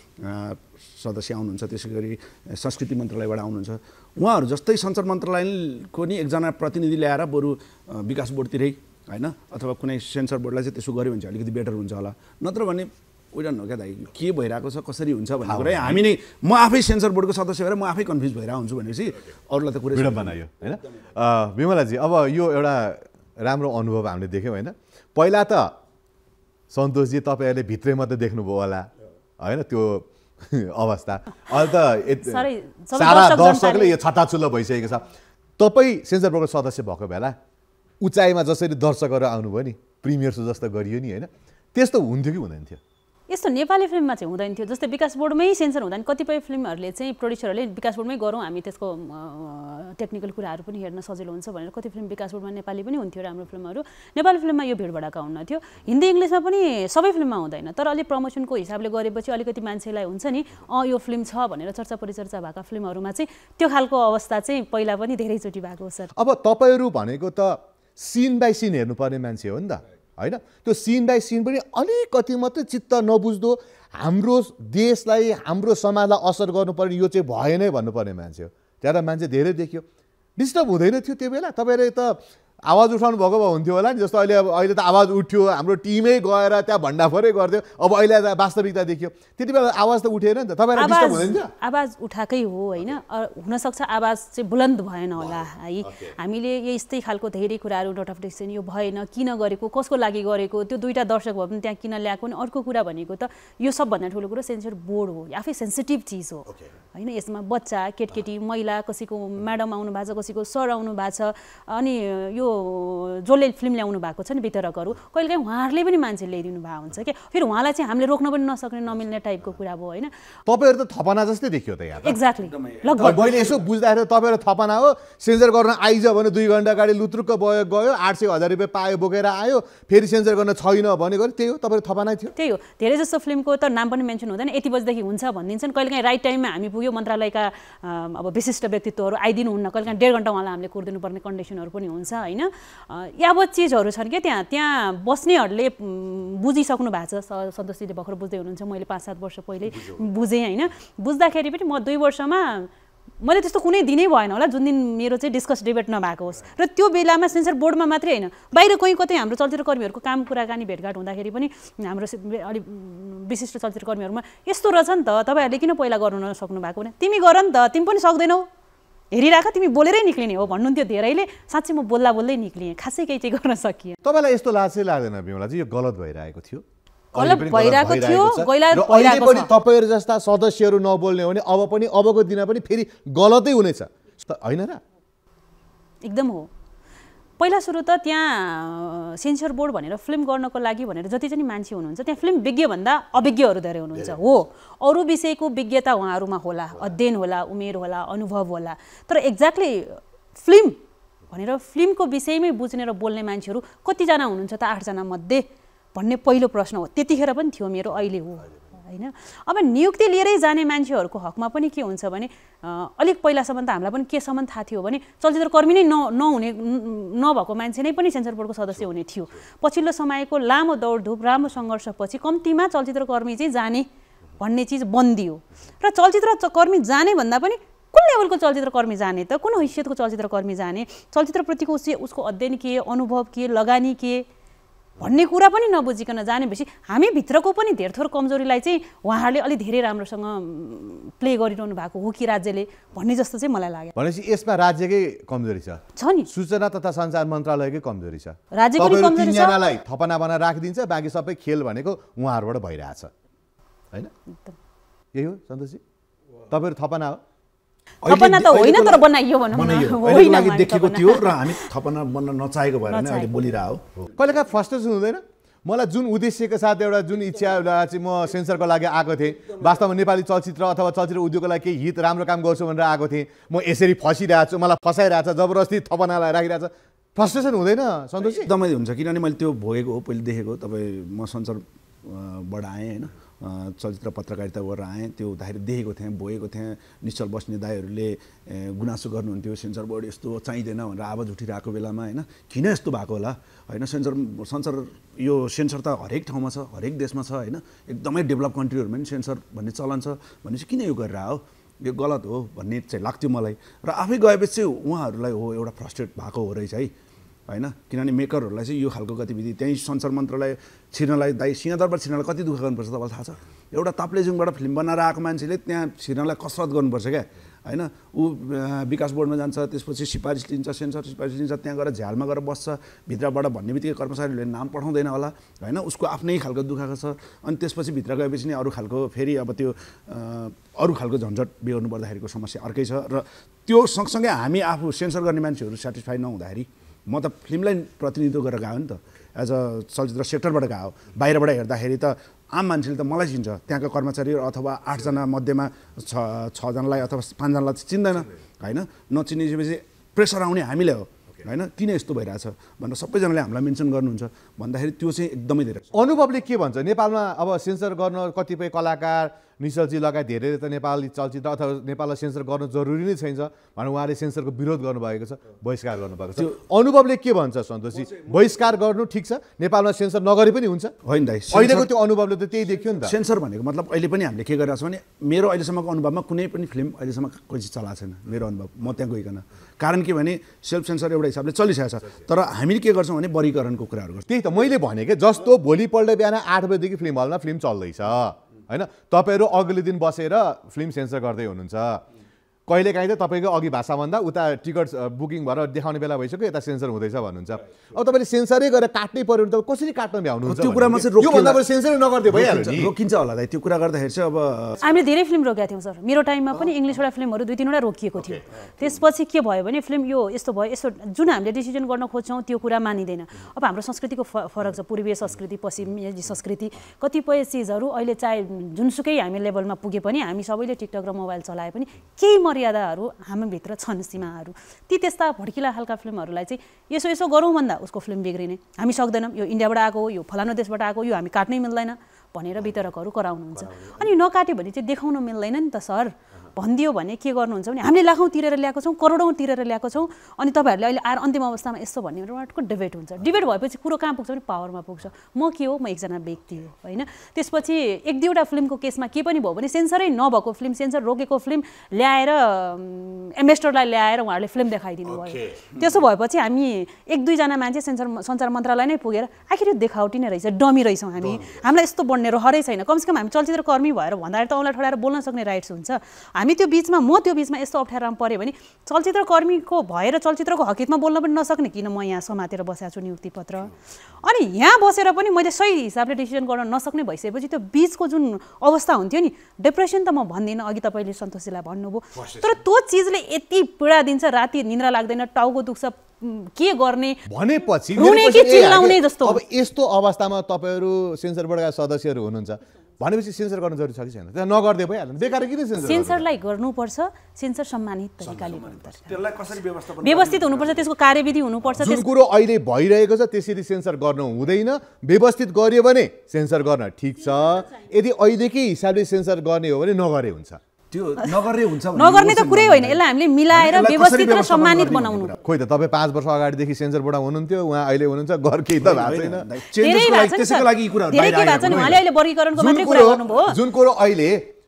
सदस्य आउनुहुन्छ त्यसै गरी संस्कृति मन्त्रालयबाट आउनुहुन्छ उहाँहरू जस्तै सञ्चार मन्त्रालयको नि एकजना प्रतिनिधि ल्याएर बरु विकास बोर्डतिरै होइन अथवा कुनै सेन्सर बोर्डलाई चाहिँ त्यसो गऱ्यो भने चाहिँ अलिकति बेटर हुन्छ होला नत्र भने उडन हो क्या दाइ के भइरहेको छ कसरी हुन्छ भन्ने कुरा हामी नै म आफै सेन्सर बोर्डको सदस्य भएर म आफै कन्फ्युज भइरहेको हुन्छु भनेपछि अरूलाई त कुरा बनायो होइन बिमलाजी अब यो एउटा राम्रो अनुभव हामीले देख्यौँ होइन पहिला त सन्तोषजी तपाईँहरूले भित्रै मात्रै देख्नुभयो होला होइन त्यो अवस्था अहिले त सारा दर्शकले यो छताछुल्लो भइसकेको छ तपाईँ सेन्सर बोर्डको सदस्य भएको बेला उचाइमा जसरी दर्शकहरू आउनुभयो नि प्रिमियर सो जस्तो गरियो नि होइन त्यस्तो हुन्थ्यो कि हुँदैन थियो यस्तो नेपाली फिल्ममा चाहिँ हुँदैन थियो जस्तै विकास बोर्डमै सेन्सर हुँदैन कतिपय फिल्महरूले चाहिँ प्रोड्युसरहरूले विकास बोर्डमै गरौँ हामी त्यसको टेक्निकल कुराहरू पनि हेर्न सजिलो हुन्छ भनेर कति फिल्म विकास बोर्डमा नेपाली पनि हुन्थ्यो राम्रो फिल्महरू नेपाली फिल्ममा यो भिडभडका हुन्न थियो हिन्दी इङ्ग्लिसमा पनि सबै फिल्ममा हुँदैन तर अलि प्रमोसनको हिसाबले गरेपछि अलिकति मान्छेलाई हुन्छ नि यो फिल्म छ भनेर चर्चा परिचर्चा भएका फिल्महरूमा चाहिँ त्यो खालको अवस्था चाहिँ पहिला पनि धेरैचोटि भएको हो सर अब तपाईँहरू भनेको त सिन बाई सिन हेर्नुपर्ने मान्छे हो नि त होइन त्यो सिन बाई सिन पनि अलिकति मात्रै चित्त नबुझ्दो हाम्रो देशलाई हाम्रो समाजलाई असर गर्नुपर्ने यो चाहिँ भएन भन्नुपर्ने मान्छे हो त्यहाँ त मान्छे धेरै देखियो डिस्टर्ब हुँदैन थियो त्यो बेला तपाईँले त आवाज उठाउनु भएको भए हुन्थ्यो होला नि जस्तो अहिले त आवाज उठ्यो हाम्रो टिमै गएर त्यहाँ भण्डाफोरै गरिदियो अब अहिले त वास्तविकता देखियो त्यति बेला आवाज त उठेन नि त तपाईँलाई डिस्टर्ब हुँदैन थियो आवाज उठाएकै हो होइन हुनसक्छ आवाज चाहिँ बुलन्द भएन होला है हामीले यस्तै खालको धेरै कुराहरू नोटिफिकेसन यो भएन किन गरेको कसको लागि गरेको त्यो दुईटा दर्शक भए पनि त्यहाँ किन ल्याएको नि अर्को कुरा भनेको त यो सबभन्दा ठुलो कुरो सेन्सर बोर्ड हो आफै सेन्सिटिभ चिज हो होइन यसमा बच्चा केटकेटी महिला कसैको म्याडम आउनु भएको छ कसैको सर आउनु भएको छ अनि यो जसले फिल्म ल्याउनु भएको छ नि वितरकहरू कहिलेकाहीँ उहाँहरूले पनि मान्छे ल्याइदिनु भएको हुन्छ क्या फेरि उहाँलाई चाहिँ हामीले रोक्न पनि नसक्ने नमिल्ने टाइपको कुरा भयो होइन तपाईँहरू त थपना जस्तै देखियो त यहाँ एक्ज्याक्टली लगभग मैले यसो बुझ्दाखेरि तपाईँहरू थपना हो सेन्सर गर्न आइज भने 2 घन्टा अगाडि लुत्रुक्क गयो 800,000 रुपियाँ पायो बोकेर आयो फेरि सेन्सर गर्न छैन भनेको त्यही हो तपाईँहरू थपना थियो त्यही हो धेरै जस्तो फिल्मको त नाम पनि मेन्सन हुँदैन यति बजेदेखि हुन्छ भनिदिन्छन् कहिलेकाहीँ राइट टाइममा हामी पुग्यो मन्त्रालयका अब विशिष्ट व्यक्तित्वहरू आइदिनुहुन्न कहिलेकाहीँ 1.5 घन्टा उहाँलाई हामीले कुर्दिनुपर्ने कन्डिसनहरू पनि हुन्छ होइन यावत चिजहरू छन् क्या त्यहाँ बस्नेहरूले बुझिसक्नु भएको छ सन्तोषजीले भर्खर बुझ्दै हुनुहुन्छ मैले 5-7 वर्ष पहिले बुझेँ होइन बुझ्दाखेरि पनि म 2 वर्षमा मैले त्यस्तो कुनै दिनै भएन होला जुन दिन मेरो चाहिँ डिस्कस डिबेट नभएको होस् र त्यो बेलामा सेन्सर बोर्डमा मात्रै होइन बाहिर कतै हाम्रो चलचित्रकर्मीहरूको काम कुराकानी भेटघाट हुँदाखेरि पनि हाम्रो अलिक विशिष्ट चलचित्रकर्मीहरूमा यस्तो रहेछ नि त तपाईँहरूले किन पहिला गर्नु नसक्नु भएको भने तिमी गर नि त तिमी पनि सक्दैनौ हेरिराख तिमी बोलेरै निक्लिने हो भन्नुहुन्थ्यो धेरैले साँच्चै म बोल्दै निक्लिएँ खासै केही चाहिँ गर्न सकिएँ तपाईँलाई यस्तो लाग्छ लाग्दैन बिमलाजी यो गलत भइरहेको थियो गलत भइरहेको थियो तपाईँहरू जस्ता सदस्यहरू नबोल्ने हो भने अब पनि अबको दिन पनि फेरि गलतै हुनेछ होइन र एकदम हो पहिला सुरु त त्यहाँ सेन्सर बोर्ड भनेर फिल्म गर्नको लागि भनेर जति चाहिँ मान्छे हुनुहुन्छ त्यहाँ फिल्म विज्ञभन्दा अभिज्ञहरू धेरै हुनुहुन्छ हो अरू विषयको विज्ञता उहाँहरूमा होला अध्ययन होला उमेर होला अनुभव होला तर एक्ज्याक्टली फिल्म भनेर फिल्मको विषयमै बुझ्ने र बोल्ने मान्छेहरू कतिजना हुनुहुन्छ त 8 जना मध्ये भन्ने पहिलो प्रश्न हो त्यतिखेर पनि थियो मेरो अहिले हो हैन अब नियुक्ति लिएरै जाने मान्छेहरूको हकमा पनि के हुन्छ भने अलिक पहिलासम्म त हामीलाई पनि केसम्म थाहा थियो भने चलचित्रकर्मी नै नहुने नभएको मान्छे नै पनि सेन्सर बोर्डको सदस्य हुने थियो पछिल्लो समयको लामो दौडधुप राम्रो सङ्घर्षपछि कम्तीमा चलचित्रकर्मी चाहिँ जाने भन्ने चिज बन्दियो र चलचित्रकर्मी जाने भन्दा पनि कुन लेभलको चलचित्रकर्मी जाने त कुन हैसियतको चलचित्रकर्मी जाने चलचित्रप्रतिको उसको अध्ययन के अनुभव के लगानी के भन्ने कुरा पनि नबुझिकन जाने भएपछि हामी भित्रको पनि धेरथोर कमजोरीलाई चाहिँ उहाँहरूले अलि धेरै राम्रोसँग प्ले गरिरहनु भएको हो कि राज्यले भन्ने जस्तो चाहिँ मलाई लाग्यो भनेपछि यसमा राज्यकै कमजोरी छ नि सूचना तथा सञ्चार मन्त्रालयकै कमजोरी छ राज्यको पनि कमजोरी छ तीनजनालाई थपना बनाएर राखिदिन्छ बाँकी सबै खेल भनेको उहाँहरूबाट भइरहेछ हैन यही हो सन्तोषजी तपाईहरु थपना हो थपना त होइन तर बनाइयो भनौँ न होइन लागि देखेको थियो र हामी थपना बन्न नचाहेको भएर नै अहिले बोलिरहा हो कहिलेकाहीँ फ्रस्ट्रेसन हुँदैन मलाई जुन उद्देश्यको साथ एउटा जुन इच्छा चाहिँ म सेन्सरको लागि आएको थिएँ वास्तवमा नेपाली चलचित्र अथवा चलचित्र उद्योगको लागि केही हित राम्रो काम गर्छु भनेर आएको थिएँ म यसरी फसिरहेको छु मलाई फसाइरहेछ जबरजस्ती थपनालाई राखिरहेछ फ्रस्ट्रेसन हुँदैन सन्तोष एकदमै हुन्छ किनभने मैले त्यो भोगेको हो पहिले देखेको तपाईँ म संसारबाट आएँ होइन चलचित्र पत्रकारिता गरेर आएँ त्यो हुँदाखेरि देखेको थिएँ भोगेको थिएँ निश्चल बस्ने दाइहरूले गुनासो गर्नुहुन्थ्यो सेन्सर बोर्ड यस्तो चाहिँदैन भनेर आवाज उठिरहेको बेलामा होइन किन यस्तो भएको होला होइन संसार यो सेन्सर त हरेक ठाउँमा छ हरेक देशमा छ होइन एकदमै डेभलप कन्ट्रीहरूमा पनि सेन्सर भन्ने चलन छ भनेपछि किन यो गरेर हो यो गलत हो भन्ने चाहिँ लाग्थ्यो मलाई र आफै गएपछि चाहिँ उहाँहरूलाई हो एउटा फ्रस्ट्रेट भएको हो रहेछ है होइन किनभने मेकरहरूलाई चाहिँ यो खालको गतिविधि त्यहीँ संसार मन्त्रालय छिर्नलाई दाइ सिंहदरबार छिर्नलाई कति दुःख गर्नुपर्छ तपाईँलाई थाहा छ एउटा ताप्लेजुङबाट फिल्म बनाएर आएको मान्छेले त्यहाँ छिर्नलाई कसरत गर्नुपर्छ क्या होइन ऊ विकास बोर्डमा जान्छ त्यसपछि सिफारिस लिन्छ सेन्सर सिफारिस लिन्छ त्यहाँ गएर झ्यालमा गएर बस्छ भित्रबाट भन्ने बित्तिकै कर्मचारीहरूले नाम पठाउँदैन होला होइन उसको आफ्नै खालको दुःख छ अनि त्यसपछि भित्र गएपछि नै अरू खालको फेरि अब त्यो अरू खालको झन्झट बेहोर्नु पर्दाखेरिको समस्या अर्कै छ र त्यो सँगसँगै हामी आफू सेन्सर गर्ने मान्छेहरू सेटिस्फाई नहुँदाखेरि म त फिल्मलाई प्रतिनिधित्व गरेर गएको नि त एज अ चलचित्र सेक्टरबाट गएको बाहिरबाट हेर्दाखेरि त आम मान्छेले त मलाई चिन्छ त्यहाँका कर्मचारीहरू अथवा 8 जना मध्येमा 6 जनालाई अथवा 5 जनालाई चिन्दैन होइन नचिनेपछि प्रेसर आउने हामीले हो होइन किन यस्तो भइरहेछ भनेर सबैजनाले हामीलाई मेन्सन गर्नुहुन्छ भन्दाखेरि त्यो चाहिँ एकदमै धेरै अनुभवले के भन्छ नेपालमा अब सेन्सर गर्न कतिपय कलाकार निश्चलजी लगायत धेरैले त नेपाली चलचित्र अथवा नेपाललाई सेन्सर गर्न जरुरी नै छैन भनेर उहाँले सेन्सरको विरोध गर्नुभएको छ बहिष्कार गर्नुभएको छ अनुभवले के भन्छ सन्तोषजी बहिष्कार गर्नु ठिक छ नेपालमा सेन्सर नगरे पनि हुन्छ होइन दाइ अहिलेको त्यो अनुभवले त त्यही देख्यो नि त सेन्सर भनेको मतलब अहिले पनि हामीले के गरिरहेको छौँ भने मेरो अहिलेसम्मको अनुभवमा कुनै पनि फिल्म अहिलेसम्म कोही चिज चलाएको छैन मेरो अनुभव म त्यहाँ गइकन कारण के भने सेल्फ सेन्सर एउटा हिसाबले चलिसकेको छ तर हामीले के गर्छौँ भने वर्गीकरणको कुराहरू गर्छौँ त्यही त मैले भनेको जस्तो भोलिपल्ट बिहान 8 बजेदेखि फिल्म हलमा फिल्म चल्दैछ हैन तपाईहरु अघिल्लो दिन बसेर फिल्म सेन्सर गर्दै हुनुहुन्छ कहिलेकाहीँ त तपाईको अघि भाषाभन्दा उता टिकट बुकिङ भएर देखाउने बेला भइसक्यो यता सेन्सर हुँदैछ भन्नुहुन्छ अब तपाईले सेन्सरै गरेर काट्नै पर्यो भने त कसरी काट्न भ्याउनुहुन्छ त्यो कुरामा चाहिँ यो भन्दा बरु सेन्सरै नगर्दै भइहाल्यो नि रोकिन्छ होला दाइ त्यो कुरा गर्दाखेरि चाहिँ अब हामीले धेरै फिल्म रोकेका थियौँ सर मेरो टाइममा पनि इङ्ग्लिसवटा फिल्महरू 2-3 वटा रोकिएको थियो त्यसपछि के भयो भने फिल्म यो यस्तो भयो यस्तो जुन हामीले डिसिजन गर्न खोज्छौँ त्यो कुरा मानिँदैन अब हाम्रो संस्कृतिको फरक छ पूर्वीय संस्कृति पश्चिमी संस्कृति कतिपय चिजहरू अहिले चाहे जुनसुकै हामी लेभलमा पुगे पनि हामी सबैले टिकटक र मोबाइल चलाए पनि केही मर्यादाहरू हामीभित्र छन् सीमाहरू ती त्यस्ता भड्किला खालका फिल्महरूलाई चाहिँ यसो गरौँ भन्दा उसको फिल्म बिग्रिने हामी सक्दैनौँ यो इन्डियाबाट आएको हो यो फलानु देशबाट आएको यो हामी काट्नै मिल्दैन भनेर वितरकहरू कराउनुहुन्छ अनि नकाट्यो भने चाहिँ देखाउन मिल्दैन नि त सर भनिदियो भने के गर्नुहुन्छ भने हामीले लाखौँ तिरेर ल्याएको छौँ करोडौँ तिरेर ल्याएको छौँ अनि तपाईँहरूले अहिले आएर अन्तिम अवस्थामा यस्तो भन्ने उहाँको डिबेट हुन्छ डिबेट भएपछि कुरो कहाँ पुग्छ भने पावरमा पुग्छ म के हो म एकजना व्यक्ति हो होइन त्यसपछि 1-2वटा फिल्मको केसमा के पनि भयो भने सेन्सरै नभएको फिल्म सेन्सर रोकेको फिल्म ल्याएर इन्भेस्टरलाई ल्याएर उहाँहरूले फिल्म देखाइदिनु भयो त्यसो भएपछि हामी 1-2 जना मान्छे सञ्चार मन्त्रालय नै पुगेर आखिर यो देखावटी नै रहेछ डमी रहेछौँ हामीलाई यस्तो बन्ने रहरै छैन कमसेकम हामी चलचित्रकर्मी भएर भन्दाखेरि त औँला ठडाएर बोल्न सक्ने राइट्स हुन्छ हामी त्यो बिचमा यस्तो अप्ठ्यारोमा पऱ्यो भने चलचित्रकर्मीको भएर चलचित्रको हकितमा बोल्न पनि नसक्ने किन म यहाँ समातेर बसेको छु नियुक्ति पत्र अनि यहाँ बसेर पनि मैले सही हिसाबले डिसिजन गर्न नसक्ने भइसकेपछि त्यो बिचको जुन अवस्था हुन्थ्यो नि डिप्रेसन त म भन्दिनँ अघि तपाईँले सन्तोषजीलाई भन्नुभयो तर त्यो चिजले यति पीडा दिन्छ राति निद्रा लाग्दैन टाउको दुख्छ के गर्ने भनेपछि रुने कि चिल्लाउने जस्तो अब यस्तो अवस्थामा तपाईहरु सेन्सर बोर्डका सदस्यहरू हुनुहुन्छ भनेपछि सेन्सर गर्न जरुरी छ कि छैन त्यहाँ नगर्दै भइहाल्छ बेकार किन सेन्सर सेन्सरलाई गर्नुपर्छ सेन्सर सम्मानित तरिकाले गर्नुपर्छ त्यसलाई कसरी व्यवस्थित हुनुपर्छ त्यसको कार्यविधि हुनुपर्छ जुन कुरो अहिले भइरहेको छ त्यसरी सेन्सर गर्नु हुँदैन व्यवस्थित गरियो भने सेन्सर गर्न ठीक छ यदि अहिलेकै हिसाबले सेन्सर गर्ने हो भने नगरे हुन्छ त्यो नगर्ने हुन्छ नगर्ने त कुरै होइन यसलाई हामीले मिलाएर व्यवस्थित र सम्मानित बनाउनु खोइ त तपाईँ 5 वर्ष अगाडिदेखि सेन्सर बोर्डमा हुनुहुन्थ्यो उहाँ अहिले हुनुहुन्छ घर केही त भएको छैन त्यसैको लागि कुराहरु धेरै के भएको छ नि उहाँले अहिले वर्गीकरणको मात्रै कुरा गर्नुभयो जुन कुरो अहिले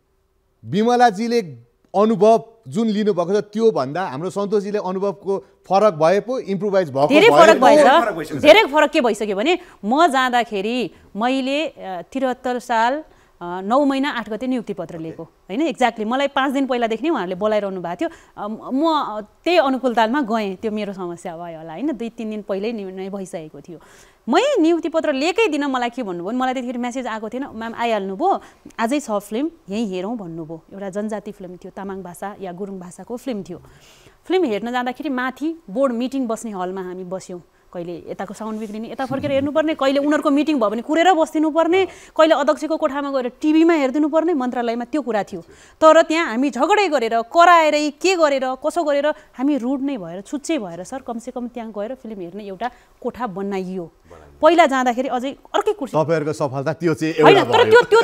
बिमलाजीले अनुभव जुन लिनुभएको छ त्यो भन्दा हाम्रो सन्तोषजीले अनुभवको फरक भए पो इम्प्रुभाइज भएको धेरै फरक भएछ धेरै फरक के भइसक्यो भने म जाँदाखेरि मैले 73 साल 9 महिना 8 गते नियुक्ति पत्र लिएको हैन एक्ज्याक्टली मलाई 5 दिन पहिलादेखि नै उहाँहरूले बोलाइरहनु भएको थियो म त्यही अनुकूलतालमा गएँ त्यो मेरो समस्या भयो होला हैन 2-3 दिन पहिल्यै निर्णय भइसकेको थियो मै नियुक्ति पत्र लिएकै दिन मलाई के भन्नुभयो मलाई त्यतिखेर मेसेज आएको थिएन म्याम आइहाल्नु भयो आजै छ फिल्म यही हेरौँ भन्नुभयो एउटा जनजाति फिल्म थियो तामाङ भाषा या गुरुङ भाषाको फिल्म थियो फिल्म हेर्न जाँदाखेरि माथि बोर्ड मिटिङ बस्ने हलमा हामी बस्यौँ कहिले यताको साउन्ड बिग्रिने यता फर्केर हेर्नुपर्ने कहिले उनीहरूको मिटिङ भयो भने कुरेर बस्दिनुपर्ने कहिले अध्यक्षको कोठामा गएर टिभीमा हेरिदिनुपर्ने मन्त्रालयमा त्यो कुरा थियो तर त्यहाँ हामी झगडै गरेर कराएरै के गरेर कसो गरेर हामी रुड नै भएर छुच्चै भएर सर कमसेकम त्यहाँ गएर फिल्म हेर्ने एउटा कोठा बनाइयो पहिला जाँदाखेरि अझै अर्कै कुर्सी तपाईहरुको सफलता त्यो चाहिँ एउटा हैन तर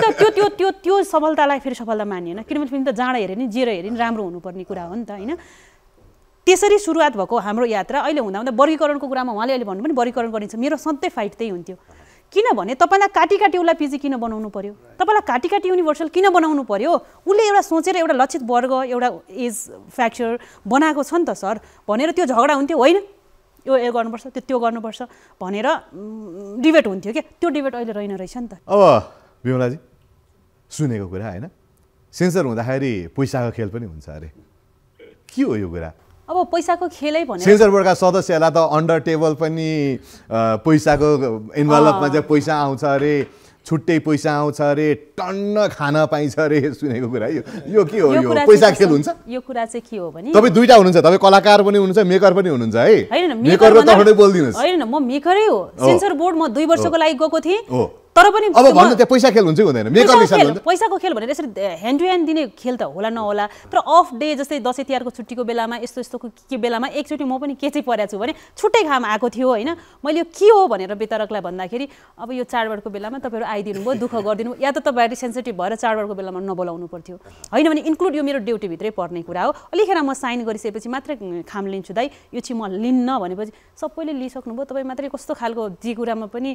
त्यो सफलतालाई फेरि सफलता मानिएन किनभने फिल्म त जाँड हेरे नि जेर हेरे नि राम्रो हुनुपर्ने कुरा हो नि त हैन त्यसरी सुरुवात भएको हाम्रो यात्रा अहिले हुँदा वर्गीकरणको कुरामा उहाँले अहिले भन्नु पनि वर्गीकरण गरिन्छ मेरो सधैँ फाइट त्यही हुन्थ्यो किनभने तपाईलाई काटी उसलाई पिजी किन बनाउनु पर्यो तपाईलाई काटी युनिभर्सल किन बनाउनु पर्यो उसले एउटा सोचेर एउटा लक्षित वर्ग एउटा एज फ्याक्चर बनाएको छ नि त सर भनेर त्यो झगडा हुन्थ्यो होइन यो गर्नुपर्छ त्यो गर्नुपर्छ भनेर डिबेट हुन्थ्यो के त्यो डिबेट अहिले रहेन रहेछ नि त अब बिमलाजी सुनेको कुरा हैन सेन्सर हुँदाखेरि पैसाको खेल पनि हुन्छ अरे के हो यो कुरा अब पैसाको खेलै भने सेन्सर बोर्डका सदस्यलाई त अन्डर टेबल पनि पैसाको इन्भल्भमा चाहिँ पैसा आउँछ अरे छुट्टै पैसा आउँछ अरे टन्न खान पाइन्छ अरे सुनेको कुरा यो के हो यो पैसा खेल हुन्छ यो कुरा चाहिँ के हो भने तपाई दुईटा हुनुहुन्छ तपाई कलाकार पनि हुनुहुन्छ मेकर पनि हुनुहुन्छ है हैन मेकरको तर्फबाट बोल्दिनुस् हैन म मेकरै हो सेन्सर बोर्ड म 2 वर्षको लागि गएको थिएँ तर पनि अब भन्नु त्यो पैसा खेल हुन्छ कि हुँदैन मेकर हिसाबले हुन्छ पैसाको खेल भनेर यसरी ह्यान्ड टु ह्यान्ड दिने खेल त होला नहोला तर अफ डे जस्तै दशैं तिहारको छुट्टीको बेलामा यस्तोको के बेलामा एकचोटी म पनि के चाहिँ परेको छु भने छुट्टै खाम आएको थियो हैन मैले यो के हो भनेर वितरकलाई भन्दाखेरि अब यो चाडबाडको बेलामा तपाईहरु आइदिनु भयो दुःख गर्दिनु या त तपाईहरु सेन्सिटिभ भएर चाडबाडको बेलामा नबोलाउनु पर्थ्यो हैन भने इन्क्लुड यो मेरो ड्युटी भित्रै पर्ने कुरा हो अलिखेर म साइन गरिसकेपछि मात्रै खाम लिन्छु दाइ यो चाहिँ म लिन्न भनेपछि सबैले लिइसक्नु भयो तपाई मात्रै कस्तो खालको जी कुरामा पनि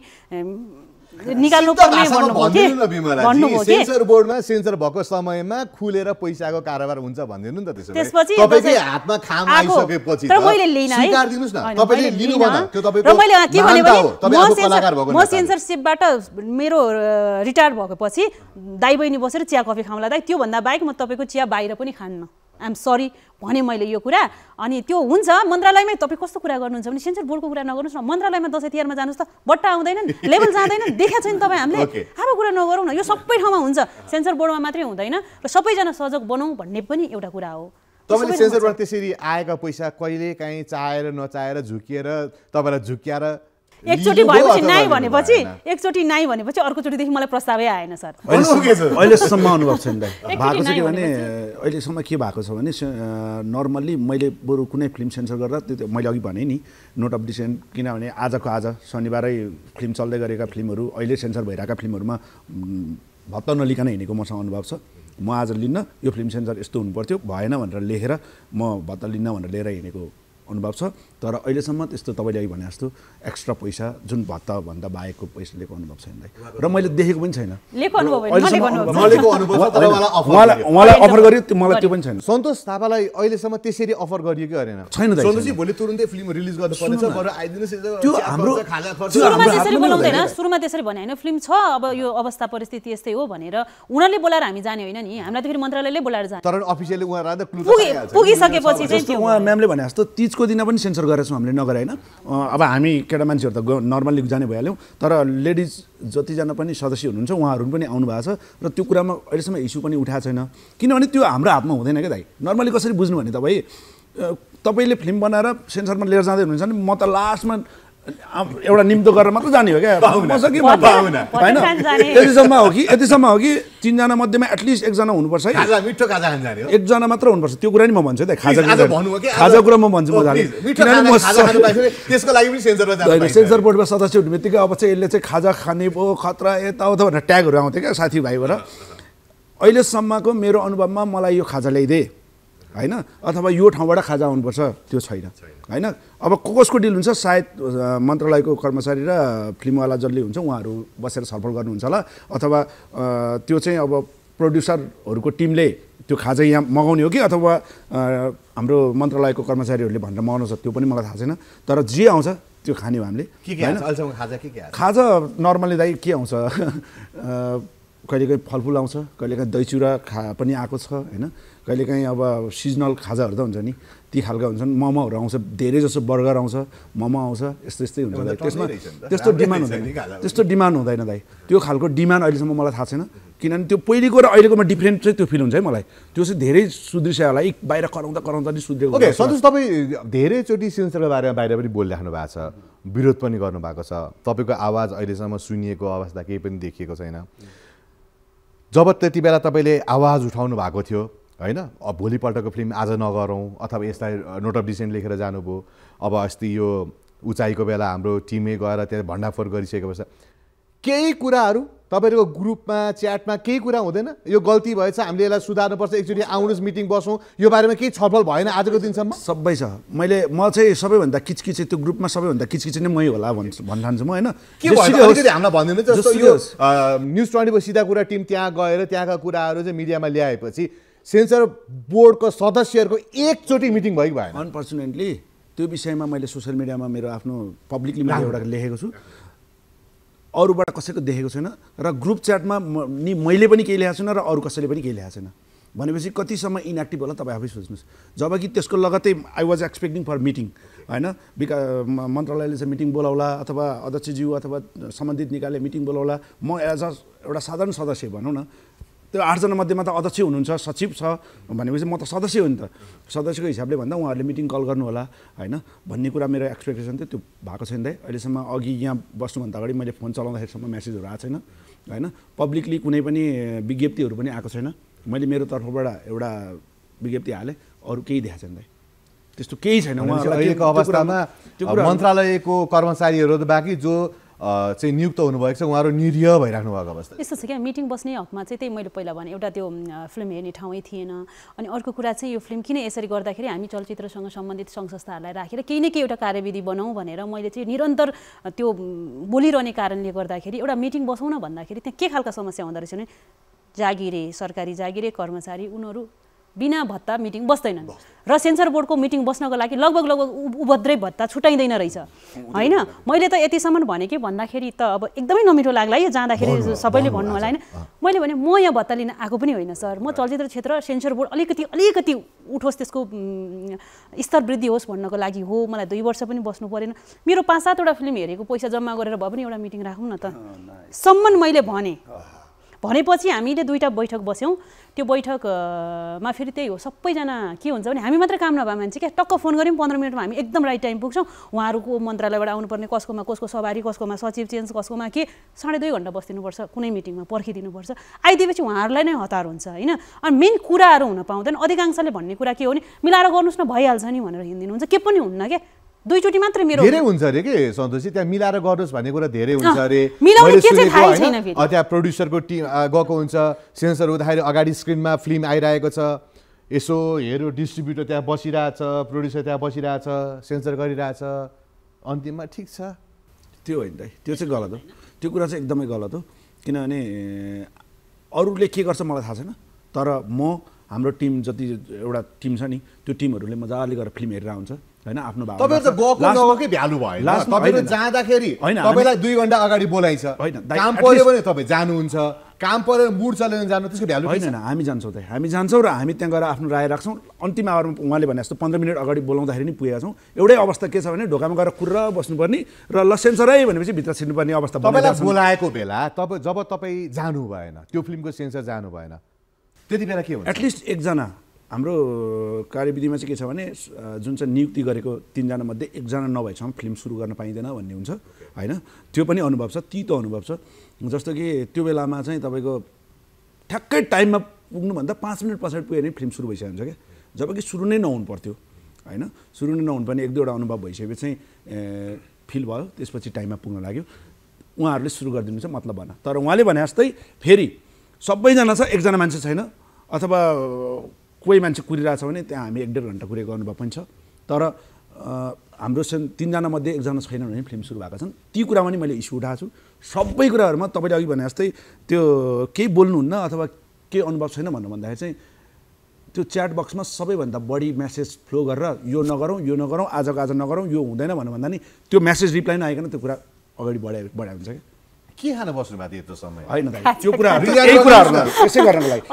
निकाल्नु पर्ने भन्नुभयो के सेन्सर बोर्डमा सेन्सर भएको समयमा खुलेर पैसाको कारोबार हुन्छ भन्दिनु नि त त्यसपछि तपाईकै हातमा खाम आइसकेपछि तर मैले लिइन है स्वीकार दिनुस् न तपाईले लिनु भएन त्यो तपाईको र मैले के भने म सेन्सरशिपबाट मेरो रिटायर भएपछि दाइ बहिनी बसेर चिया कफी खाउँला दाइ त्यो भन्दा बाहेक म तपाईको चिया बाहिर पनि खान्न आइ एम सरी भने मैले यो कुरा अनि त्यो हुन्छ मन्त्रालयमै तपाई कस्तो कुरा गर्नुहुन्छ भने सेन्सर बोर्डको कुरा नगर्नुस् न मन्त्रालयमा दशैं तिहारमा जानुस् त बट्टा आउँदैन लेभल जाँदैन देखा छैन तपाई हामीले हाम्रो कुरा नगरौँ न यो सबै ठाउँमा हुन्छ सेन्सर बोर्डमा मात्रै हुँदैन र सबैजना सहयोग बनाऊ भन्ने पनि एउटा कुरा हो तपाईले सेन्सर बोर्ड त्यसरी आएका पैसा कहिले काहीँ चाहेर नचाहेर झुकिएर तपाईलाई झुक्याएर एकचोटी भएपछि नाइ भनेपछि अर्कोचोटिदेखि मलाई प्रस्तावै आएन सर अहिलेसम्म अनुभव छैन दाइ भएको छ के भने अहिलेसम्म के भएको छ भने नर्मल्ली मैले बरु कुनै फिल्म सेन्सर गर्दा त्यो मैले अघि भने नि नोट अफ डिसेन्ट किनभने आजको आज शनिबारै फिल्म चल्दै गरेका फिल्महरू अहिले सेन्सर भइरहेका फिल्महरूमा भत्ता नलिकन हिँडेको मसँग अनुभव छ म आज लिन्न यो फिल्म सेन्सर यस्तो हुनुपर्थ्यो भएन भनेर लेखेर म भत्ता लिन्न भनेर लिएर हिँडेको अनुभव छ तर अहिलेसम्म त्यस्तो तपाईले अघि भने जस्तो एक्स्ट्रा पैसा जुन भत्ता भन्दा बाहेकको पैसा लिएको अनुभव छैन र मैले देखेको पनि छैन उहाँलाई अफर गर्यो मलाई त्यो पनि छैन सन्तोष थापालाई अहिलेसम्म त्यसरी अफर गरियो कि गरेन छैन सन्तोषजी भोलि तुरुन्तै फिल्म रिलिज गर्नु पर्छ बरु आइदिनुस् त्यो हाम्रो सुरुमा त्यसरी बोलाउँदैन सुरुमा त्यसरी भने हैन फिल्म छ अब यो अवस्था परिस्थिति यस्तै हो भनेर उनीहरुले बोलाएर हामी जाने होइन नि हामीलाई त फेरि मन्त्रालयले बोलाएर जाने तर अफिसियली उहाँहरु त पुगिसकेपछि चाहिँ त्यो उहाँ म्यामले भने जस्तो तीजको दिन पनि सेन्सर गरेछौँ हामीले नगरे हैन अब हामी केटा मान्छेहरु त नर्मली जाने भइहाल्यौं तर लेडिज जतिजना पनि सदस्य हुनुहुन्छ उहाँहरु पनि आउनु भएको छ र त्यो कुरामा अहिलेसम्म इस्यु पनि उठाएको छैन किनभने त्यो हाम्रो हातमा हुँदैन के दाइ नर्मली कसरी बुझ्नु भने तपाई तपाईँले फिल्म बनाएर सेन्सरमा लिएर जाँदै हुनुहुन्छ नि म त लास्टमा एउटा निम्तो गरेर मात्र जाने हो क्या होइन यतिसम्म हो कि 3 जना मध्येमा एटलिस्ट 1 जना हुनुपर्छ है मिठो खाजा खान जाने हो 1 जना मात्र हुनुपर्छ त्यो कुरा नि म भन्छु त खाजा कुरा म भन्छु त्यसको लागि पनि सेन्सरमा जानु सेन्सर बोर्डमा सदस्य हुने बित्तिकै अब चाहिँ यसले चाहिँ खाजा खाने पो खतरा यताउता भनेर ट्यागहरू आउँथ्यो क्या साथीभाइबाट अहिलेसम्मको मेरो अनुभवमा मलाई यो खाजा ल्याइदे होइन अथवा यो ठाउँबाट खाजा आउनुपर्छ त्यो छैन होइन अब कसको डिल हुन्छ सायद मन्त्रालयको कर्मचारी र फिल्मवाला जसले हुन्छ उहाँहरू बसेर छलफल गर्नुहुन्छ होला अथवा त्यो चाहिँ अब प्रोड्युसरहरूको टिमले त्यो खाजा यहाँ मगाउने हो कि अथवा हाम्रो मन्त्रालयको कर्मचारीहरूले भनेर मगाउनु छ त्यो पनि मलाई थाहा छैन तर जे आउँछ त्यो खाने हो हामीले खाजा नर्मली दाइ के आउँछ कहिलेकाहीँ फलफुल आउँछ कहिलेकाहीँ दही चिउरा पनि आएको छ होइन कहिलेकाहीँ अब सिजनल खाजाहरू त हुन्छ नि ती खालका हुन्छन् मोमोहरू आउँछ धेरै जसो बर्गर आउँछ मोमो आउँछ यस्तै हुन्छ दाइ त्यसमा त्यस्तो डिमान्ड हुँदैन दाइ त्यो खालको डिमान्ड अहिलेसम्म मलाई थाहा छैन किनभने त्यो पहिलेको र अहिलेकोमा डिफ्रेन्ट चाहिँ त्यो फिल हुन्छ है मलाई त्यो चाहिँ धेरै सुदृश्य होला बाहिर कराउँदा नि सुध्रेको ओके सन्तोष तपाईँ धेरैचोटि सेन्सरको बारेमा बाहिर पनि बोलिराख्नु भएको छ विरोध पनि गर्नुभएको छ तपाईँको आवाज अहिलेसम्म सुनिएको अवस्था केही पनि देखिएको छैन जब त्यति बेला तपाईँले आवाज उठाउनु भएको थियो होइन अब भोलिपल्टको फिल्म आज नगरौँ अथवा यसलाई नोट अफ डिसेन्ट लेखेर जानुभयो अब अस्ति यो उचाइको बेला हाम्रो टिमै गएर त्यहाँ भण्डाफोर गरिसकेको छ केही कुराहरू तपाईँहरूको ग्रुपमा च्याटमा केही कुरा हुँदैन यो गल्ती भएछ हामीले यसलाई सुधार्नुपर्छ एकचोटि आउनुहोस् मिटिङ बसौँ यो बारेमा केही छलफल भएन आजको दिनसम्म सबै छ म चाहिँ सबैभन्दा किचकिचे त्यो ग्रुपमा सबैभन्दा किचकिचे नै मै होला भन्छु म होइन के भयो हामीलाई भनिदिनु जस्तो यो न्युज 24 सिधा कुरा टिम त्यहाँ गएर त्यहाँका कुराहरू चाहिँ मिडियामा ल्याएपछि सेन्सर बोर्डको सदस्यहरूको एकचोटि मिटिङ भयो कि भएन अनफर्चुनेटली त्यो विषयमा मैले सोसियल मिडियामा मेरो आफ्नो पब्लिकली मैले एउटा लेखेको छु अरूबाट कसैको देखेको छैन र ग्रुप च्याटमा नि मैले पनि केही ल्याएको छैन र अरू कसैले पनि केही ल्याएको छैन भनेपछि कतिसम्म इनएक्टिभ होला तपाईँ आफै सोच्नुहोस् जबकि त्यसको लगतै I was expecting for meeting होइन मन्त्रालयले चाहिँ मिटिङ बोलाउला अथवा अध्यक्षज्यू अथवा सम्बन्धित निकायले मिटिङ बोलाउला म एज अ एउटा साधारण सदस्य भनौँ न त्यो 8 जना मध्येमा त अध्यक्ष हुनुहुन्छ सचिव छ भनेपछि म त सदस्य हो नि त सदस्यको हिसाबले भन्दा उहाँहरूले मिटिङ कल गर्नु होला होइन भन्ने कुरा मेरो एक्सपेक्टेसन थियो त्यो भएको छैन दाइ अहिलेसम्म अघि यहाँ बस्नुभन्दा अगाडि मैले फोन चलाउँदाखेरिसम्म मेसेजहरू आएको छैन होइन पब्लिकली कुनै पनि विज्ञप्तिहरू पनि आएको छैन मैले मेरो तर्फबाट एउटा विज्ञप्ति हालेँ अरू केही देखाएको छैन दाइ त्यस्तो केही छैन अहिलेको अवस्थामा मन्त्रालयको कर्मचारीहरू त बाँकी जो चाहिँ नियुक्त हुनुभएको छ उहाँहरू निरीह भइराख्नु भएको अवस्था यस्तो छ क्या मिटिङ बस्ने हकमा चाहिँ त्यही मैले पहिला भने एउटा त्यो फिल्म हेर्ने ठाउँै थिएन अनि अर्को कुरा चाहिँ यो फिल्म किन यसरी गर्दाखेरि हामी चलचित्रसँग सम्बन्धित सङ्घ संस्थाहरूलाई राखेर केही न केही एउटा कार्यविधि बनाऊँ भनेर मैले चाहिँ निरन्तर त्यो बोलिरहने कारणले गर्दाखेरि एउटा मिटिङ बसौँ न भन्दाखेरि त्यहाँ के खालका समस्या हुँदो रहेछ भने जागिरे सरकारी जागिरे कर्मचारी उनीहरू बिना भत्ता मिटिङ बस्दैनन् र सेन्सर बोर्डको मिटिङ बस्नको लागि लगभग उपद्रव भत्ता छुटाइँदैन रहेछ होइन मैले त यतिसम्म भने के भन्दाखेरि त अब एकदमै नमिठो लाग्ला है जाँदाखेरि सबैले भन्नु होला होइन मैले भने म यहाँ भत्ता लिन आएको पनि होइन सर म चलचित्र क्षेत्र सेन्सर बोर्ड अलिकति उठोस् त्यसको स्तर वृद्धि होस् भन्नको लागि हो मलाई 2 वर्ष पनि बस्नु परेन मेरो 5-7 वटा फिल्म हेरेको पैसा जम्मा गरेर भए पनि एउटा मिटिङ राखौँ न त सम्म मैले भनेपछि हामीले 2टा बैठक बस्यौँ त्यो बैठकमा फेरि त्यही हो सबैजना के हुन्छ भने हामी मात्र काम नभए मान्छे क्या टक्क फोन गऱ्यौँ 15 मिनटमा हामी एकदम राइट टाइम पुग्छौँ उहाँहरूको मन्त्रालयबाट आउनुपर्ने कसको सवारी कसकोमा सचिव चेन्ज कसकोमा के 2.5 घन्टा बस्दिनुपर्छ कुनै मिटिङमा पर्खिदिनुपर्छ आइदिएपछि उहाँहरूलाई नै हतार हुन्छ होइन अनि मेन कुराहरू हुन पाउँदैन अधिकांशले भन्ने कुरा के हो भने मिलाएर गर्नुहोस् न भइहाल्छ नि भनेर हिँडिदिनुहुन्छ के पनि हुन्न क्या 2 चोटि मात्र मेरो धेरै हुन्छ अरे के सन्तोषजी त्यहाँ मिलाएर गर्नुहोस् भन्ने कुरा धेरै हुन्छ अरे मिलाउने के चाहिँ थाहै छैन फेरि त्यहाँ प्रोड्युसरको टिम गएको हुन्छ सेन्सर हुँदाखेरि अगाडि स्क्रिनमा फिल्म आइरहेको छ यसो हेऱ्यो डिस्ट्रिब्युटर त्यहाँ बसिरहेछ प्रोड्युसर त्यहाँ बसिरहेछ सेन्सर गरिरहेछ अन्तिममा ठिक छ त्यो होइन दाइ त्यो चाहिँ गलत हो त्यो कुरा चाहिँ एकदमै गलत हो किनभने अरूले के गर्छ मलाई थाहा छैन तर म हाम्रो टिम जति एउटा टिम छ नि त्यो टिमहरूले मजाले गरेर फिल्म हेरेर आउँछ हैन आफ्नो भाव तपाईहरु त गएको नगएकै भ्यालु भयो तपाईहरु जाँदाखेरि तपाईलाई 2 घण्टा अगाडि बोलाइछ काम पर्यो भने तपाई जानुहुन्छ काम पर्यो मुड चलेन जानु त्यसको भ्यालु हैन हामी जान्छौँ त हामी जान्छौँ र हामी त्यहाँ गएर आफ्नो राय राख्छौँ अन्तिम आवरमा उहाँले भने जस्तो 15 मिनेट अगाडि बोलाउँदाखेरि नि पुगेका छौँ एउटै अवस्था के छ भने ढोकामा गएर कुर्र बस्नुपर्ने र ल सेन्सरै भनेपछि भित्र छिर्नुपर्ने अवस्था तपाईलाई बोलाएको बेला जब तपाई जानु भएन त्यो फिल्मको सेन्सर जानु भएन त्यति बेला के हुन्छ एटलिस्ट एकजना हाम्रो कार्यविधिमा चाहिँ के छ भने जुन चाहिँ नियुक्ति गरेको 3 जना मध्ये 1 जना नभएसम्म फिल्म सुरु गर्न पाइँदैन भन्ने हुन्छ हैन। त्यो पनि अनुभव छ, तीतो अनुभव छ। जस्तो कि त्यो बेलामा चाहिँ तपाईको ठ्याक्कै टाइममा पुग्नुभन्दा 5 मिनेट पछाडि पुग्यो भने फिल्म सुरु भइसकेको हुन्छ क्या, जबकि सुरु नै नहुनु पर्थ्यो हैन। सुरु नै नहुनु पर्ने 1-2 वटा अनुभव भइसकेपछि चाहिँ फिल भयो, त्यसपछि टाइममा पुग्न लाग्यो। उहाँहरूले सुरु गरिदिनु छ मतलब भएन। तर उहाँले भने जस्तै फेरि सबैजना छ, 1 जना मान्छे छैन, अथवा कोही मान्छे कुरिरहेछ भने त्यहाँ हामी 1-1.5 घन्टा कुरेको अनुभव पनि छ। तर हाम्रो 3 जना मध्ये 1 जना छैन भने फिल्म सुरु भएको छन्। ती कुरामा नि मैले इस्यु उठाएको छु। सबै कुराहरूमा तपाईँले अघि भने जस्तै त्यो केही बोल्नुहुन्न अथवा केही अनुभव छैन भन्नु भन्दाखेरि चाहिँ त्यो च्याट बक्समा सबैभन्दा बढी मेसेज फ्लो गरेर यो नगरौँ, यो नगरौँ, आजको आज नगरौँ, यो हुँदैन भन्दा नि त्यो मेसेज रिप्लाई नआइकन त्यो कुरा अगाडि बढाइ हुन्छ क्या। के खान बस्नु भएको थियो यत्रो समय? होइन दाइ, त्यो कुराहरू यही कुराहरूलाई त्यसै गर्नको लागि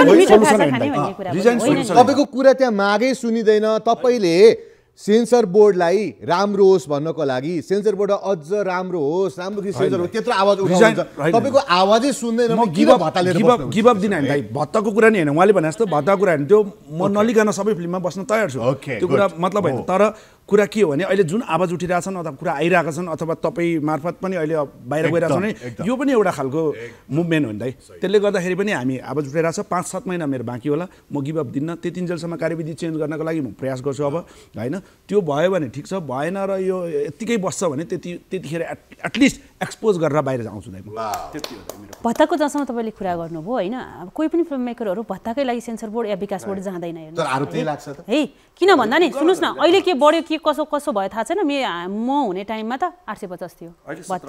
तपाईँको कुरा त्यहाँ मागै सुनिँदैन। तपाईँले सेन्सर बोर्डलाई राम्रो होस् भन्नको लागि सेन्सर बोर्ड अझ राम्रो होस्, राम्रो कि सेन्सर हो त्यत्रो आवाज उठाउनुहुन्छ, तपाईँको आवाजै सुन्दैन। म गिभ अप दिन होइन दाइ, भत्ताको कुरा नि होइन। उहाँले भने जस्तो भत्ताको कुरा होइन, त्यो म नलिकन सबै फिल्ममा बस्न तयार छु, त्यो कुरा मतलब होइन। तर कुरा के हो भने अहिले जुन आवाज उठिरहेछन् अथवा कुरा आइरहेका छन् अथवा तपाईँ मार्फत पनि अहिले बाहिर गइरहेछ भने यो पनि एउटा खालको मुभमेन्ट हो नि दाइ। त्यसले गर्दाखेरि पनि हामी आवाज उठाइरहेछ। 5-7 महिना मेरो बाँकी होला, म गिभ अप दिन्न। त्यतिन्जेलसम्म कार्यविधि चेन्ज गर्नको लागि म प्रयास गर्छु अब होइन। त्यो भयो भने ठिक छ, भएन र यो यत्तिकै बस्छ भने त्यतिखेर एटलिस्ट एक्सपोज गरेर बाहिर आउँछु दाइ। त्यति हो मेरो भत्ताको जसमा तपाईँले कुरा गर्नुभयो होइन। अब कोही पनि फिल्म मेकरहरू भत्ताकै लागि सेन्सर बोर्ड या विकास बोर्ड जाँदैन हेर्नु है। किन भन्दा नि सुन्नुहोस् न, अहिले के बढ्यो के कसो भयो थाहा छैन। म हुने टाइममा त 850 थियो भत्ता,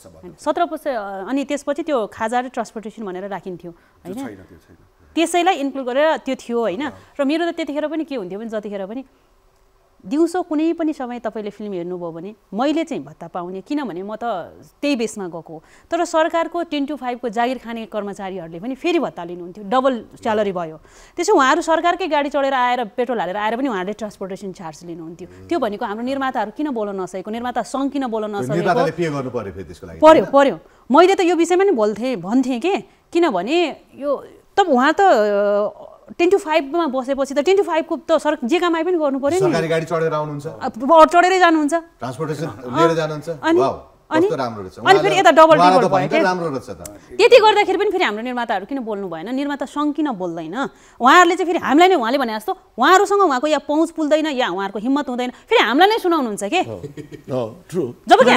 17%। अनि त्यसपछि त्यो खाजा र ट्रान्सपोर्टेसन भनेर राखिन्थ्यो होइन, त्यसैलाई इन्क्लुड गरेर त्यो थियो होइन। र मेरो त त्यतिखेर पनि के हुन्थ्यो भने जतिखेर पनि दिउँसो कुनै पनि समय तपाईँले फिल्म हेर्नुभयो भने मैले चाहिँ भत्ता पाउने, किनभने म त त्यही बेसमा गएको। तर सरकारको 10 to 5 को जागिर खाने कर्मचारीहरूले पनि फेरि भत्ता लिनुहुन्थ्यो, डबल स्यालेरी भयो। त्यसो उहाँहरू सरकारकै गाडी चढेर आएर पेट्रोल हालेर आएर पनि उहाँहरूले ट्रान्सपोर्टेसन चार्ज लिनुहुन्थ्यो। त्यो भनेको हाम्रो निर्माताहरू किन बोल्न नसकेको, निर्माता सङ्घ किन बोल्न नसकेको पर्यो। मैले त यो विषयमा नि भन्थेँ किनभने यो त उहाँ त 10 to 5 मा बसेपछि त 10 to 5 को त जे काम आए पनि गर्नु पर्यो नि। सरकारी गाडी चढेर आउनुहुन्छ, चढेरै जानुहुन्छ, ट्रान्सपोर्टेसन लिएर जानुहुन्छ। अनि फेरि यता डबल टिबल भयो क्या। त्यति गर्दाखेरि पनि फेरि हाम्रो निर्माताहरू किन बोल्नु भएन, निर्माता सङ्घ किन बोल्दैन? उहाँहरूले चाहिँ फेरि हामीलाई नै उहाँले भने जस्तो उहाँहरूसँग उहाँको या पहुँच पुल्दैन या उहाँहरूको हिम्मत हुँदैन, फेरि हामीलाई नै सुनाउनुहुन्छ के। जबकि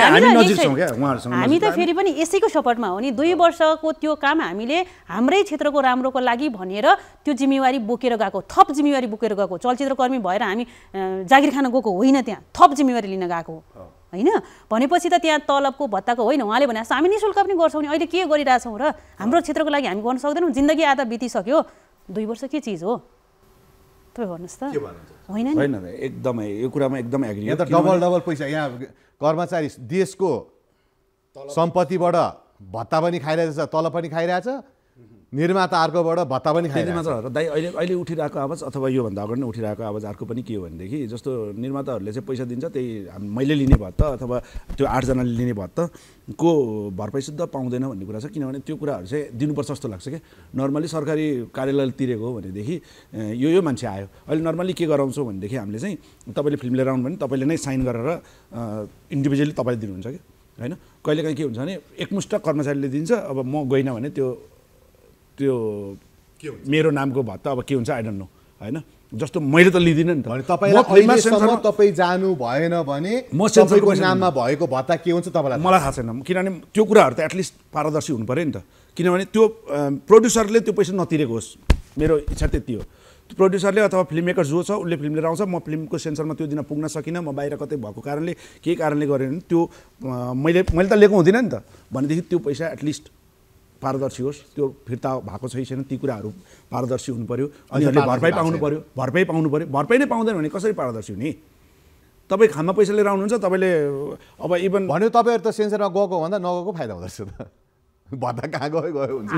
हामी त फेरि पनि यसैको सपोर्टमा हो नि। 2 वर्षको त्यो काम हामीले हाम्रै क्षेत्रको राम्रोको लागि भनेर त्यो जिम्मेवारी बोकेर गएको, थप जिम्मेवारी बोकेर गएको। चलचित्रकर्मी भएर हामी जागिर खान गएको होइन, त्यहाँ थप जिम्मेवारी लिन गएको होइन। भनेपछि त त्यहाँ तलबको भत्ताको होइन। उहाँले भने जस्तो हामी निःशुल्क पनि गर्छौँ नि। अहिले के गरिरहेछौँ र हाम्रो क्षेत्रको लागि हामी गर्न सक्दैनौँ? जिन्दगी आधा बितिसक्यो, 2 वर्ष के चिज हो तपाईँ भन्नुहोस् त? होइन एकदमै यो कुरामा एकदम एग्री। यहाँ त डबल पैसा, यहाँ कर्मचारी देशको सम्पत्तिबाट भत्ता पनि खाइरहेछ, तलब पनि खाइरहेछ, निर्माताहरूकोबाट भत्ता पनि खाइरहेछ। दाइ अहिले उठिरहेको आवाज अथवा योभन्दा अगाडि नै उठिरहेको आवाज अर्को पनि के हो भनेदेखि जस्तो निर्माताहरूले चाहिँ पैसा दिन्छ, त्यही मैले लिने भत्ता अथवा त्यो 8 जनाले लिने भत्ताको भरपाई शुद्ध पाउँदैन भन्ने कुरा छ। किनभने त्यो कुराहरू चाहिँ दिनुपर्छ जस्तो लाग्छ क्या। नर्मली सरकारी कार्यालयले तिरेको हो भनेदेखि यो मान्छे आयो। अहिले नर्मली के गराउँछौँ भनेदेखि हामीले चाहिँ तपाईँले फिल्म लिएर आउनु भने तपाईँले नै साइन गरेर इन्डिभिजुअली तपाईँले दिनुहुन्छ कि होइन। कहिलेकाहीँ के हुन्छ भने एकमुष्ट कर्मचारीले दिन्छ, अब म गइनँ भने त्यो मेरो नामको भत्ता अब के हुन्छ आई डोन्ट नो होइन। जस्तो मैले त लिदिनँ नि त। तपाईँ जानु भएन भने म सेन्सरको नाममा भएको भत्ता के हुन्छ तपाईँलाई मलाई थाहा छैन। किनभने त्यो कुराहरू त एटलिस्ट पारदर्शी हुनु पऱ्यो नि त। किनभने त्यो प्रोड्युसरले त्यो पैसा नतिरेको होस्, मेरो इच्छा त्यति हो। प्रोड्युसरले अथवा फिल्म मेकर जो छ उसले फिल्म लिएर आउँछ, म फिल्मको सेन्सरमा त्यो दिन पुग्न सकिनँ, म बाहिर कतै भएको कारणले केही कारणले गरेँ भने त्यो मैले त लिएको हुँदिनँ नि त। भनेदेखि त्यो पैसा एटलिस्ट पारदर्शी होस्, त्यो फिर्ता भएको छैन, ती कुराहरू पारदर्शी हुनु पर्यो। अनि भरपाई पाउनु पर्यो, भरपाई नै पाउँदैन भने कसरी पारदर्शी हुने? तपाईँ खाममा पैसा लिएर आउनुहुन्छ, तपाईँले अब इभन भन्यो तपाईँहरू त सेन्सरमा गएको भन्दा नगएको फाइदा हुँदो रहेछ त। भत्ता कहाँ गयो हुन्छ।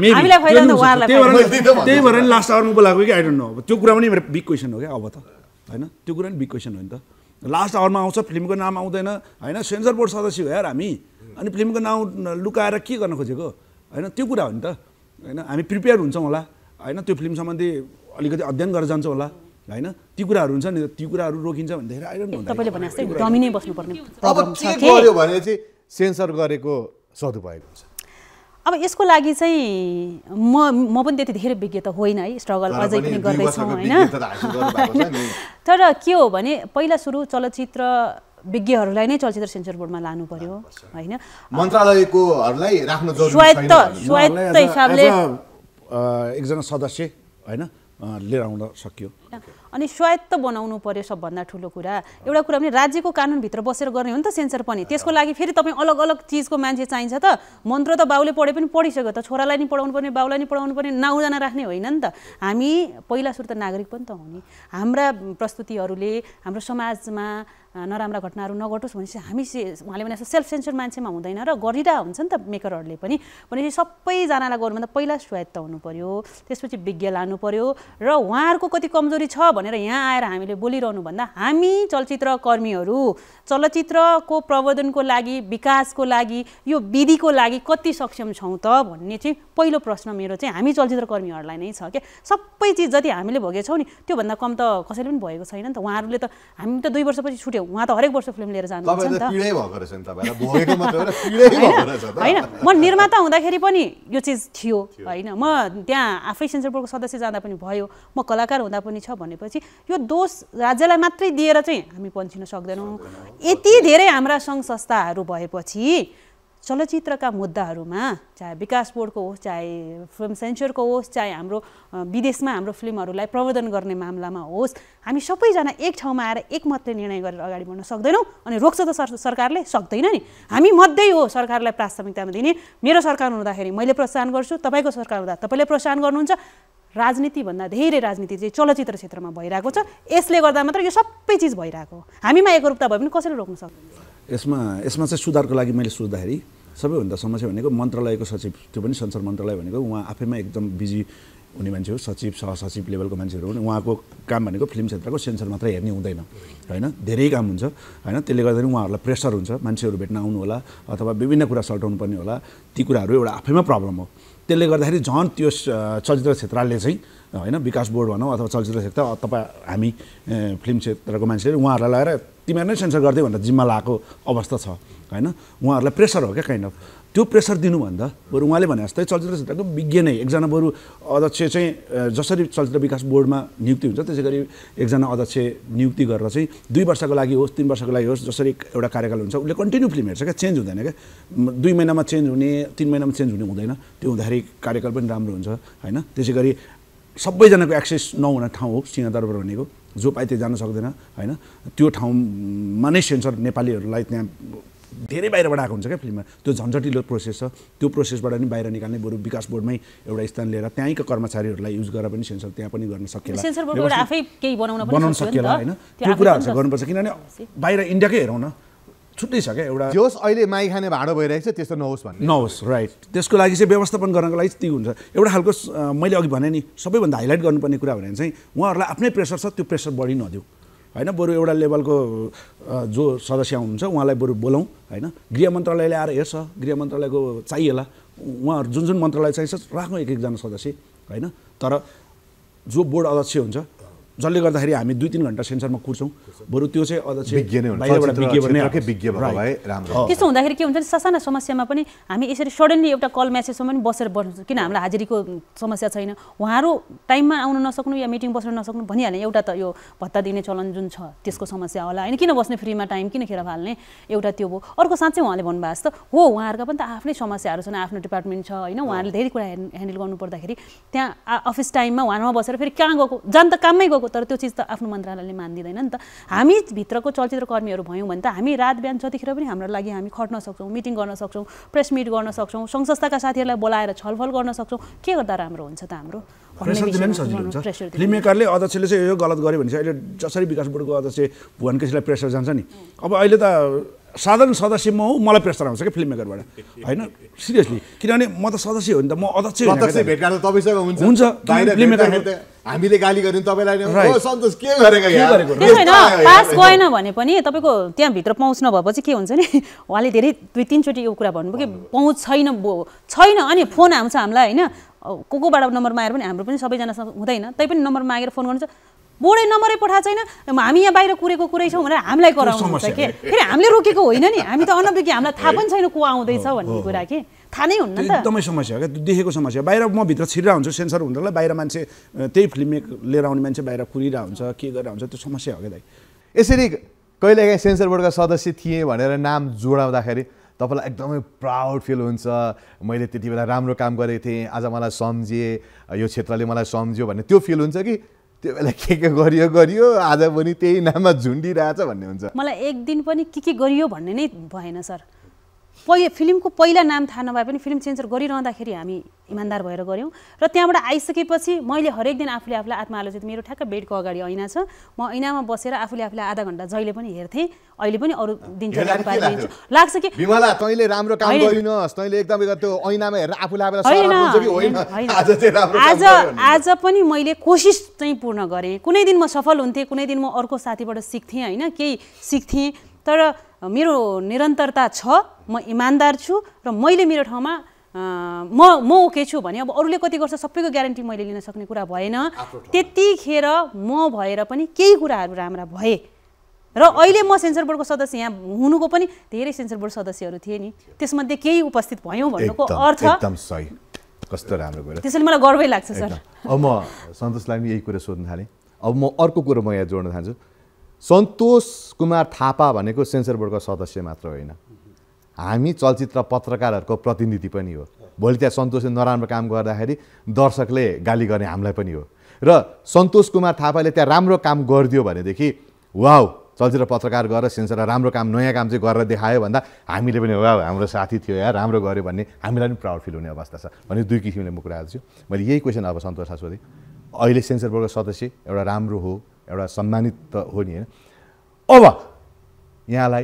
त्यही भएर नि लास्ट आवरमा बोलाएको कि आई डोन्ट नो। त्यो कुरा पनि मेरो बिग क्वेसन हो क्या अब त होइन। त्यो कुरा पनि बिग क्वेसन हो नि त। लास्ट आवरमा आउँछ, फिल्मको नाम आउँदैन होइन। सेन्सर बोर्ड सदस्य हो यार हामी, अनि फिल्मको नाम लुकाएर के गर्न खोजेको होइन? त्यो कुरा हो नि त होइन। हामी प्रिपेयर हुन्छौँ होला होइन, त्यो फिल्म सम्बन्धी अलिकति अध्ययन गरेर जान्छ होला हैन ती कुराहरू हुन्छ नि ती कुराहरू रोकिन्छ भन्दाखेरि आई डोन्ट नो तपाईले भने जस्तै डमिनै बस्नुपर्ने अब प्रब्लम छ के गर्यो भने चाहिँ सेन्सर गरेको सदुपयोग हुन्छ अब यसको लागि चाहिँ म पनि त्यति धेरै विज्ञ त होइन है स्ट्रगल अझै पनि गर्दैछौँ होइन तर के हो भने पहिला सुरु चलचित्र विज्ञहरूलाई नै चलचित्र सेन्सर बोर्डमा लानु पर्यो होइन मन्त्रालयकोहरूलाई राख्न जरुरी छैन स्वायत्त हिसाबले एकजना सदस्य हैन लिएर आउन सकियो अनि स्वायत्त बनाउनु पर्यो सबभन्दा ठुलो कुरा एउटा कुरा पनि राज्यको कानुनभित्र बसेर गर्ने हो नि त सेन्सर पनि त्यसको लागि फेरि तपाईँ अलग अलग चिजको मान्छे चाहिन्छ त मन्त्र त बाउले पढे पनि पढिसक्यो त छोरालाई नि पढाउनु पर्ने बाउलाई नि पढाउनु पर्ने 9 जना राख्ने होइन नि त हामी पहिला सुरु त नागरिक पनि त हो नि हाम्रा प्रस्तुतिहरूले हाम्रो समाजमा नराम्रा घटनाहरू नघटोस् भनेपछि हामी उहाँले भने सेल्फ सेन्सर मान्छेमा हुँदैन र गरिरहेको हुन्छ नि त मेकरहरूले पनि भनेपछि सबैजनालाई गर्नुभन्दा पहिला स्वायत्त हुनु पर्यो त्यसपछि विज्ञ लानु पर्यो र उहाँहरूको कति कमजोरी छ भनेर यहाँ आएर हामीले बोलिरहनु भन्दा हामी चलचित्र कर्मीहरू चलचित्रको प्रवर्धनको लागि विकासको लागि यो विधिको लागि कति सक्षम छौँ त भन्ने चाहिँ पहिलो प्रश्न मेरो चाहिँ हामी चलचित्र कर्मीहरूलाई नै छ क्या सबै चिज जति हामीले भोगेछौँ नि त्योभन्दा कम त कसैले पनि भएको छैन नि त उहाँहरूले त हामी त 2 वर्षपछि छुट्यौँ उहाँ त हरेक वर्ष फिल्म लिएर जानुहुन्छ नि त होइन म निर्माता हुँदाखेरि पनि यो चिज थियो होइन म त्यहाँ आफै सेन्सर बोर्डको सदस्य जाँदा पनि भयो म कलाकार हुँदा पनि छ भनेपछि यो दोष राज्यलाई मात्रै दिएर चाहिँ हामी पन्छिन सक्दैनौँ यति धेरै हाम्रा सङ्घ संस्थाहरू भएपछि चलचित्रका मुद्दाहरूमा चाहे विकास बोर्डको होस् चाहे फिल्म सेन्सरको होस् चाहे हाम्रो विदेशमा हाम्रो फिल्महरूलाई प्रवर्धन गर्ने मामलामा होस् हामी सबैजना एक ठाउँमा आएर एकमतले निर्णय गरेर अगाडि बढ्न सक्दैनौँ अनि रोक्छ त सरकारले सक्दैन नि हामी मध्ये हो सरकारलाई प्राथमिकतामा दिने मेरो सरकार हुँदाखेरि मैले प्रोत्साहन गर्छु तपाईँको सरकार हुँदा तपाईँले प्रोत्साहन गर्नुहुन्छ राजनीतिभन्दा धेरै राजनीति चाहिँ चलचित्र क्षेत्रमा भइरहेको छ यसले गर्दा मात्र यो सबै चिज भइरहेको हामीमा एकरूपता भयो भने कसरी रोक्न सक्दैन यसमा चाहिँ सुधारको लागि मैले सोच्दाखेरि सबैभन्दा समस्या भनेको मन्त्रालयको सचिव त्यो पनि संसार मन्त्रालय भनेको उहाँ आफैमा एकदम बिजी हुने मान्छे हो सचिव सहसचिव लेभलको मान्छेहरू हुन् उहाँको काम भनेको फिल्म क्षेत्रको सेन्सर मात्र हेर्ने हुँदैन हैन धेरै काम हुन्छ हैन त्यसले गर्दा उहाँहरूलाई प्रेसर हुन्छ मान्छेहरू भेट्न आउनु होला अथवा विभिन्न कुरा सल्टाउनु पर्ने होला ती कुराहरू एउटा आफैमा प्रब्लम हो त्यसले गर्दाखेरि झन् त्यो चलचित्र क्षेत्रले चाहिँ हैन विकास बोर्ड भनौँ अथवा चलचित्र क्षेत्र तपाईँ हामी फिल्म क्षेत्रको मान्छेले उहाँहरूलाई लगाएर तिमीहरू नै सेन्सर गर्दै भनेर जिम्मा लगाएको अवस्था छ हैन उहाँहरूलाई प्रेसर हो क्या काइन्ड अफ त्यो प्रेसर दिनुभन्दा बरु उहाँले भने जस्तै चलचित्र क्षेत्रको विज्ञ नै एकजना बरु अध्यक्ष चाहिँ जसरी चलचित्र विकास बोर्डमा नियुक्ति हुन्छ त्यसै गरी एकजना अध्यक्ष नियुक्ति गरेर चाहिँ 2 वर्षको लागि होस् 3 वर्षको लागि होस् जसरी एउटा कार्यकाल हुन्छ उसले कन्टिन्यू फिल्म हेर्छ क्या चेन्ज हुँदैन क्या 2 महिनामा चेन्ज हुने 3 महिनामा चेन्ज हुने हुँदैन त्यो हुँदाखेरि कार्यकाल पनि राम्रो हुन्छ हैन त्यसै गरी सबैजनाको एक्सेस नहुने ठाउँ हो सिंहदरबार भनेको जो पाए त्यो जान सक्दैन हैन त्यो ठाउँमा नै सेन्सर नेपालीहरूलाई त्यहाँ धेरै बाहिरबाट आएको हुन्छ क्या फिल्ममा त्यो झन्झटिलो प्रोसेस छ त्यो प्रोसेसबाट नि बाहिर निकाल्ने बरु विकास बोर्डमै एउटा स्थान लिएर त्यहीँका कर्मचारीहरूलाई युज गरेर पनि सेन्सर त्यहाँ पनि गर्न सकिएला सेन्सर बोर्डबाट आफै केही बनाउन सकिएला हैन त्यो कुराहरू चाहिँ गर्नुपर्छ किनभने बाहिर इन्डियाकै हेरौँ न छुट्टै छ क्या एउटा जोस् अहिले माइ खाने भाँडो भइरहेको छ त्यस्तो नहोस् भन्ने नहोस् राइट त्यसको लागि चाहिँ व्यवस्थापन गर्नको लागि चाहिँ हुन्छ एउटा खालको मैले अघि भने नि सबैभन्दा हाइलाइट गर्नुपर्ने कुरा भने चाहिँ उहाँहरूलाई आफ्नै प्रेसर छ त्यो प्रेसर बढी नदिऊ हैन बरु एउटा लेभलको जो सदस्य हुनुहुन्छ उहाँलाई बरु बोलाउँ हैन गृह मन्त्रालयले आएर हेर्छ गृह मन्त्रालयको चाहिएला उहाँहरू जुन मन्त्रालय चाहिन्छ राख्नु एकजना सदस्य हैन तर जो बोर्ड अध्यक्ष हुन्छ जसले गर्दाखेरि हामी 2-3 घण्टा सेन्सरमा कुर्छौँ बरु त्यो चाहिँ अध्यक्ष त्यस्तो हुँदाखेरि के हुन्छ नि ससाना समस्यामा पनि हामी यसरी सडनली एउटा कल म्यासेजमा पनि बसेर बस्छौँ किन हामीलाई हाजिरीको समस्या छैन उहाँहरू टाइममा आउन नसक्नु या मिटिङ बस्न नसक्नु भनिहाल्ने एउटा त यो भत्ता दिने चलन जुन छ त्यसको समस्या होला होइन किन बस्ने फ्रीमा टाइम किन खेर फाल्ने एउटा त्यो भयो अर्को साँच्चै उहाँले भन्नुभएको जस्तो हो उहाँहरूका पनि त आफ्नै समस्याहरू छन् आफ्नो डिपार्टमेन्ट छ होइन उहाँहरूले धेरै कुरा ह्यान्डल गर्नुपर्दाखेरि त्यहाँ अफिस टाइममा उहाँमा बसेर फेरि कहाँ गएको जान त काममै गएको तर त्यो चिज त आफ्नो मन्त्रालयले मान्दिदैन नि त हामी भित्रको चलचित्र कर्मीहरू भयौँ भने त हामी रात बिहान जतिखेर पनि हाम्रो लागि हामी खट्न सक्छौँ मिटिङ गर्न सक्छौँ प्रेस मिट गर्न सक्छौँ सङ्घ संस्थाका साथीहरूलाई बोलाएर छलफल गर्न सक्छौँ के गर्दा राम्रो हुन्छ त हाम्रो प्रेसर दिनु सजिलो हुन्छ फिल्म मेकरले अध्यक्षले चाहिँ यो गलत गर्यो भने चाहिँ अहिले जसरी विकास बोर्डको अध्यक्ष भुवन केसीलाई प्रेसर जान्छ नि अब अहिले त साधारण सदस्य म हो मलाई प्रेसर आउँछ क्या फिल्म मेकरबाट होइन सिरियसली किनभने म त सदस्य हो नि त म अध्यक्ष भेटघाट तपाईँसँग हुन्छ फिल्म मेकर हामीले गाली गर्यौँ तपाईँलाई सन्तोष के गरेको छैन पास गएन भने पनि तपाईँको त्यहाँभित्र पहुँच नभएपछि के हुन्छ नि उहाँले धेरै 2-3 चोटि यो कुरा भन्नुभयो कि पहुँच छैन अनि फोन आउँछ हामीलाई होइन कोबाट नम्बर मागेर पनि हाम्रो पनि सबैजनासँग हुँदैन तैपनि नम्बर मागेर फोन गर्नुहुन्छ बोर्डै नम्बरै पठाएको छैन हामी यहाँ बाहिर कुरेको कुरै छौँ भनेर हामीलाई कराउनुहुन्छ के फेरि हामीले रोकेको होइन नि हामी त अनभिज्ञ हामीलाई थाहा पनि छैन को आउँदैछ भन्ने कुरा के थाहा नै हुन्न त एकदमै समस्या हो क्या देखेको समस्या बाहिर म भित्र छिरिरहेको हुन्छु सेन्सर हुँदालाई बाहिर मान्छे त्यही फिल्म लिएर आउने मान्छे बाहिर कुरिरहेको हुन्छ के गरेर हुन्छ त्यो समस्या हो क्या दाइ यसरी कहिलेकाहीँ सेन्सर बोर्डका सदस्य थिएँ भनेर नाम जोडाउँदाखेरि तपाईँलाई एकदमै प्राउड फिल हुन्छ मैले त्यति बेला राम्रो काम गरेको थिएँ आज मलाई सम्झिए यो क्षेत्रले मलाई सम्झ्यो भन्ने त्यो फिल हुन्छ कि त्यो बेला के गरियो आज पनि त्यही नाममा झुन्डिरहेछ भन्ने हुन्छ मलाई एक दिन पनि के गरियो भन्ने नै भएन सर फिल्मको पहिला नाम थाहा नभए पनि फिल्म सेन्सर गरिरहँदाखेरि हामी इमान्दार भएर गऱ्यौँ र त्यहाँबाट आइसकेपछि मैले हरेक दिन आफूले आफूलाई आत्मआलोचित मेरो ठ्याक्क बेडको अगाडि ऐना छ म ऐनामा बसेर आफूले आफूलाई आधा घन्टा जहिले पनि हेर्थेँ अहिले पनि अरू दिनचर्या पारिदिन्छु लाग्छ कि बिमला तैँले राम्रो काम गरिनस् तैँले एकदमै त्यो ऐनामा हेरेर आफूले आज पनि मैले कोसिस चाहिँ पूर्ण गरेँ कुनै दिन म सफल हुन्थेँ कुनै दिन म अर्को साथीबाट सिक्थेँ होइन केही सिक्थेँ तर मेरो निरन्तरता छ म इमान्दार छु र मैले मेरो ठाउँमा म ओके छु भने अब अरूले कति गर्छ सबैको ग्यारेन्टी मैले लिन सक्ने कुरा भएन त्यतिखेर म भएर पनि केही कुराहरू राम्रा भए र अहिले म सेन्सर बोर्डको सदस्य यहाँ हुनुको पनि धेरै सेन्सर बोर्ड सदस्यहरू थिए नि त्यसमध्ये केही उपस्थित भयौँ भन्नुको अर्थ एकदम सही कस्तो राम्रो कुरा त्यसैले मलाई गर्वै लाग्छ सर अब म सन्तोषलाई पनि यही कुरा सोध्न थालेँ अब म अर्को कुरो म यहाँ जोड्न चाहन्छु सन्तोष कुमार थापा भनेको सेन्सर बोर्डको सदस्य मात्र होइन हामी चलचित्र पत्रकारहरूको प्रतिनिधि पनि हो भोलि त्यहाँ सन्तोषले नराम्रो काम गर्दाखेरि दर्शकले गाली गर्ने हामीलाई पनि हो र सन्तोष कुमार थापाले त्यहाँ राम्रो काम गरिदियो भनेदेखि वाउ चलचित्र पत्रकार गरेर सेन्सरलाई राम्रो काम नयाँ काम चाहिँ गरेर देखायो भन्दा हामीले पनि वाउ हाम्रो साथी थियो यार राम्रो गर्यो भन्ने हामीलाई पनि प्राउड फिल हुने अवस्था छ भने दुई किसिमले म कुरा हाल्छु मैले यही क्वेसन अब सन्तोषलाई सोधेँ अहिले सेन्सर बोर्डको सदस्य एउटा राम्रो हो एउटा सम्मानित त हो नि होइन अब यहाँलाई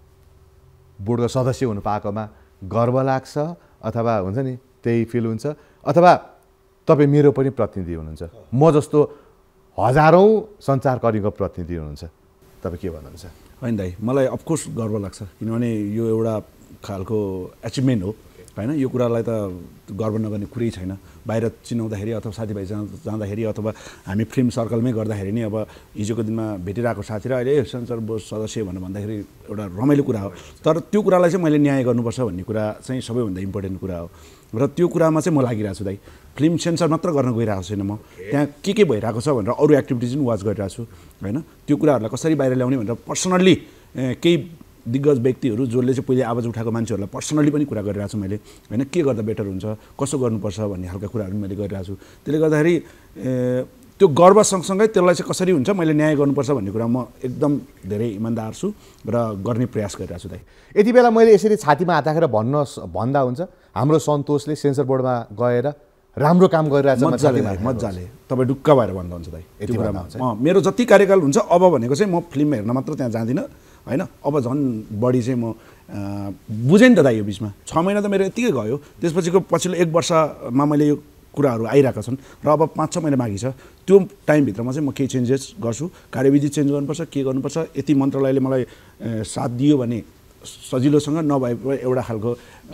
बोर्डको सदस्य हुनु पाएकोमा गर्व लाग्छ अथवा हुन्छ नि त्यही फिल हुन्छ अथवा तपाईँ मेरो पनि प्रतिनिधि हुनुहुन्छ म जस्तो हजारौँ सञ्चारकर्मीको प्रतिनिधि हुनुहुन्छ तपाईँ के भन्नुहुन्छ होइन दाइ मलाई अफकोर्स गर्व लाग्छ किनभने यो एउटा खालको एचिभमेन्ट हो होइन यो कुरालाई त गर्व नगर्ने कुरै छैन बाहिर चिनाउँदाखेरि अथवा साथीभाइ जाँदाखेरि अथवा हामी फिल्म सर्कलमै गर्दाखेरि नि अब हिजोको दिनमा भेटिरहेको साथी र अहिले सेन्सर बोर्ड सदस्य भनेर भन्दाखेरि एउटा रमाइलो कुरा हो तर त्यो कुरालाई चाहिँ मैले न्याय गर्नुपर्छ भन्ने कुरा चाहिँ सबैभन्दा इम्पोर्टेन्ट कुरा हो र त्यो कुरामा चाहिँ म लागिरहेको छु दाइ फिल्म सेन्सर मात्र गर्न गइरहेको छैन म त्यहाँ के भइरहेको छ भनेर अरू एक्टिभिटिज पनि वाच गरिरहेको छु होइन त्यो कुराहरूलाई कसरी बाहिर ल्याउने भनेर पर्सनल्ली केही दिग्गज व्यक्तिहरू जसले चाहिँ पहिले आवाज उठाएको मान्छेहरूलाई पर्सनली पनि कुरा गरिरहेको छु मैले होइन के गर्दा बेटर हुन्छ कसो गर्नुपर्छ भन्ने खालका कुराहरू पनि मैले गरिरहेको छु त्यसले गर्दाखेरि त्यो गर्व सँगसँगै त्यसलाई चाहिँ कसरी हुन्छ मैले न्याय गर्नुपर्छ भन्ने कुरा म एकदम धेरै इमान्दार छु र गर्ने प्रयास गरिरहेको छु दाइ यति बेला मैले यसरी छातीमा हात राखेर भन्दा हुन्छ हाम्रो सन्तोषले सेन्सर बोर्डमा गएर राम्रो काम गरिरहेछ मजाले तपाईँ ढुक्क भएर भन्दा हुन्छ दाइ यति कुरामा मेरो जति कार्यकाल हुन्छ अब भनेको चाहिँ म फिल्म हेर्न मात्र त्यहाँ जाँदिनँ होइन अब झन् बढी चाहिँ म बुझेँ नि त दाइ यो बिचमा 6 महिना त मेरो यत्तिकै गयो त्यसपछिको पछिल्लो 1 वर्षमा मैले यो कुराहरू आइरहेका छन् र अब 5-6 महिना बाँकी छ त्यो टाइमभित्रमा चाहिँ म केही चेन्जेस गर्छु कार्यविधि चेन्ज गर्नुपर्छ के गर्नुपर्छ यति मन्त्रालयले मलाई साथ दियो भने सजिलोसँग नभए एउटा खालको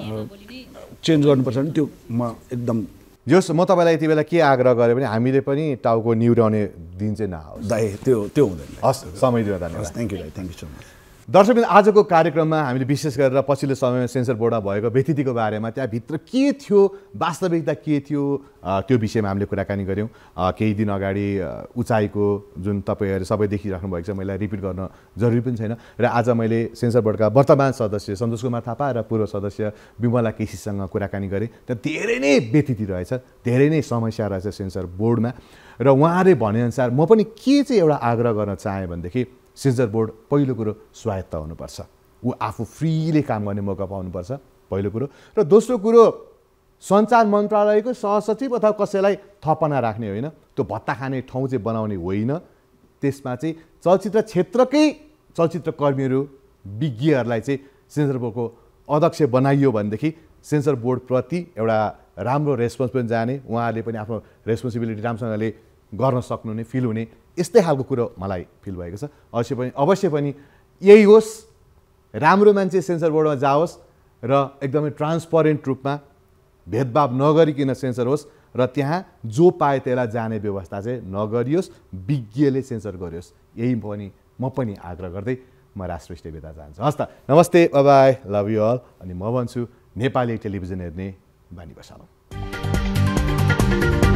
चेन्ज गर्नुपर्छ भने त्यो म एकदम जस म तपाईँलाई यति बेला के आग्रह गरेँ भने हामीले पनि टाउको निहुराउने दिन चाहिँ नआओस् दाइ त्यो हुँदैन हस् समय दिनु धन्यवाद थ्याङ्क यू दाइ थ्याङ्क यू सो मच दर्शकबिन आजको कार्यक्रममा हामीले विशेष गरेर पछिल्लो समयमा सेन्सर बोर्डमा भएको व्यतिथिको बारेमा त्यहाँभित्र के थियो वास्तविकता के थियो त्यो विषयमा हामीले कुराकानी गऱ्यौँ केही दिन अगाडि उचाइको जुन तपाईँहरू सबै देखिराख्नु भएको छ मैले रिपिट गर्न जरुरी पनि छैन र आज मैले सेन्सर बोर्डका वर्तमान सदस्य सन्तोष कुमार थापा र पूर्व सदस्य बिमला केसीसँग कुराकानी गरेँ त्यहाँ धेरै नै व्यतिथि रहेछ धेरै नै समस्या रहेछ सेन्सर बोर्डमा र उहाँले भनेअनुसार म पनि के चाहिँ एउटा आग्रह गर्न चाहेँ भनेदेखि सेन्सर बोर्ड पहिलो कुरो स्वायत्त हुनुपर्छ ऊ आफू फ्रीले काम गर्ने मौका पाउनुपर्छ पहिलो कुरो र दोस्रो कुरो सञ्चार मन्त्रालयको सहसचिव अथवा कसैलाई थपना राख्ने होइन त्यो भत्ता खाने ठाउँ चाहिँ बनाउने होइन त्यसमा चाहिँ चलचित्र क्षेत्रकै चलचित्र कर्मीहरू विज्ञहरूलाई चाहिँ सेन्सर बोर्डको अध्यक्ष बनाइयो भनेदेखि सेन्सर बोर्डप्रति एउटा राम्रो रेस्पोन्स पनि जाने उहाँहरूले पनि आफ्नो रेस्पोन्सिबिलिटी राम्रोसँगले गर्न सक्नु नै फिल हुने यस्तै खालको कुरो मलाई फिल भएको छ अवश्य पनि यही होस् राम्रो मान्छे सेन्सर बोर्डमा जाओस् र एकदमै ट्रान्सपरेन्ट रूपमा भेदभाव नगरिकन सेन्सर होस् र त्यहाँ जो पाए त्यसलाई जाने व्यवस्था चाहिँ नगरियोस्, विज्ञले सेन्सर गरियोस्। यही म पनि आग्रह गर्दै म राष्ट्रश्रेष्ठ बिदा चाहन्छु। हस् त, नमस्ते, बाई, लभ यु अल। अनि म भन्छु नेपाली टेलिभिजन हेर्ने बानी बसालौँ।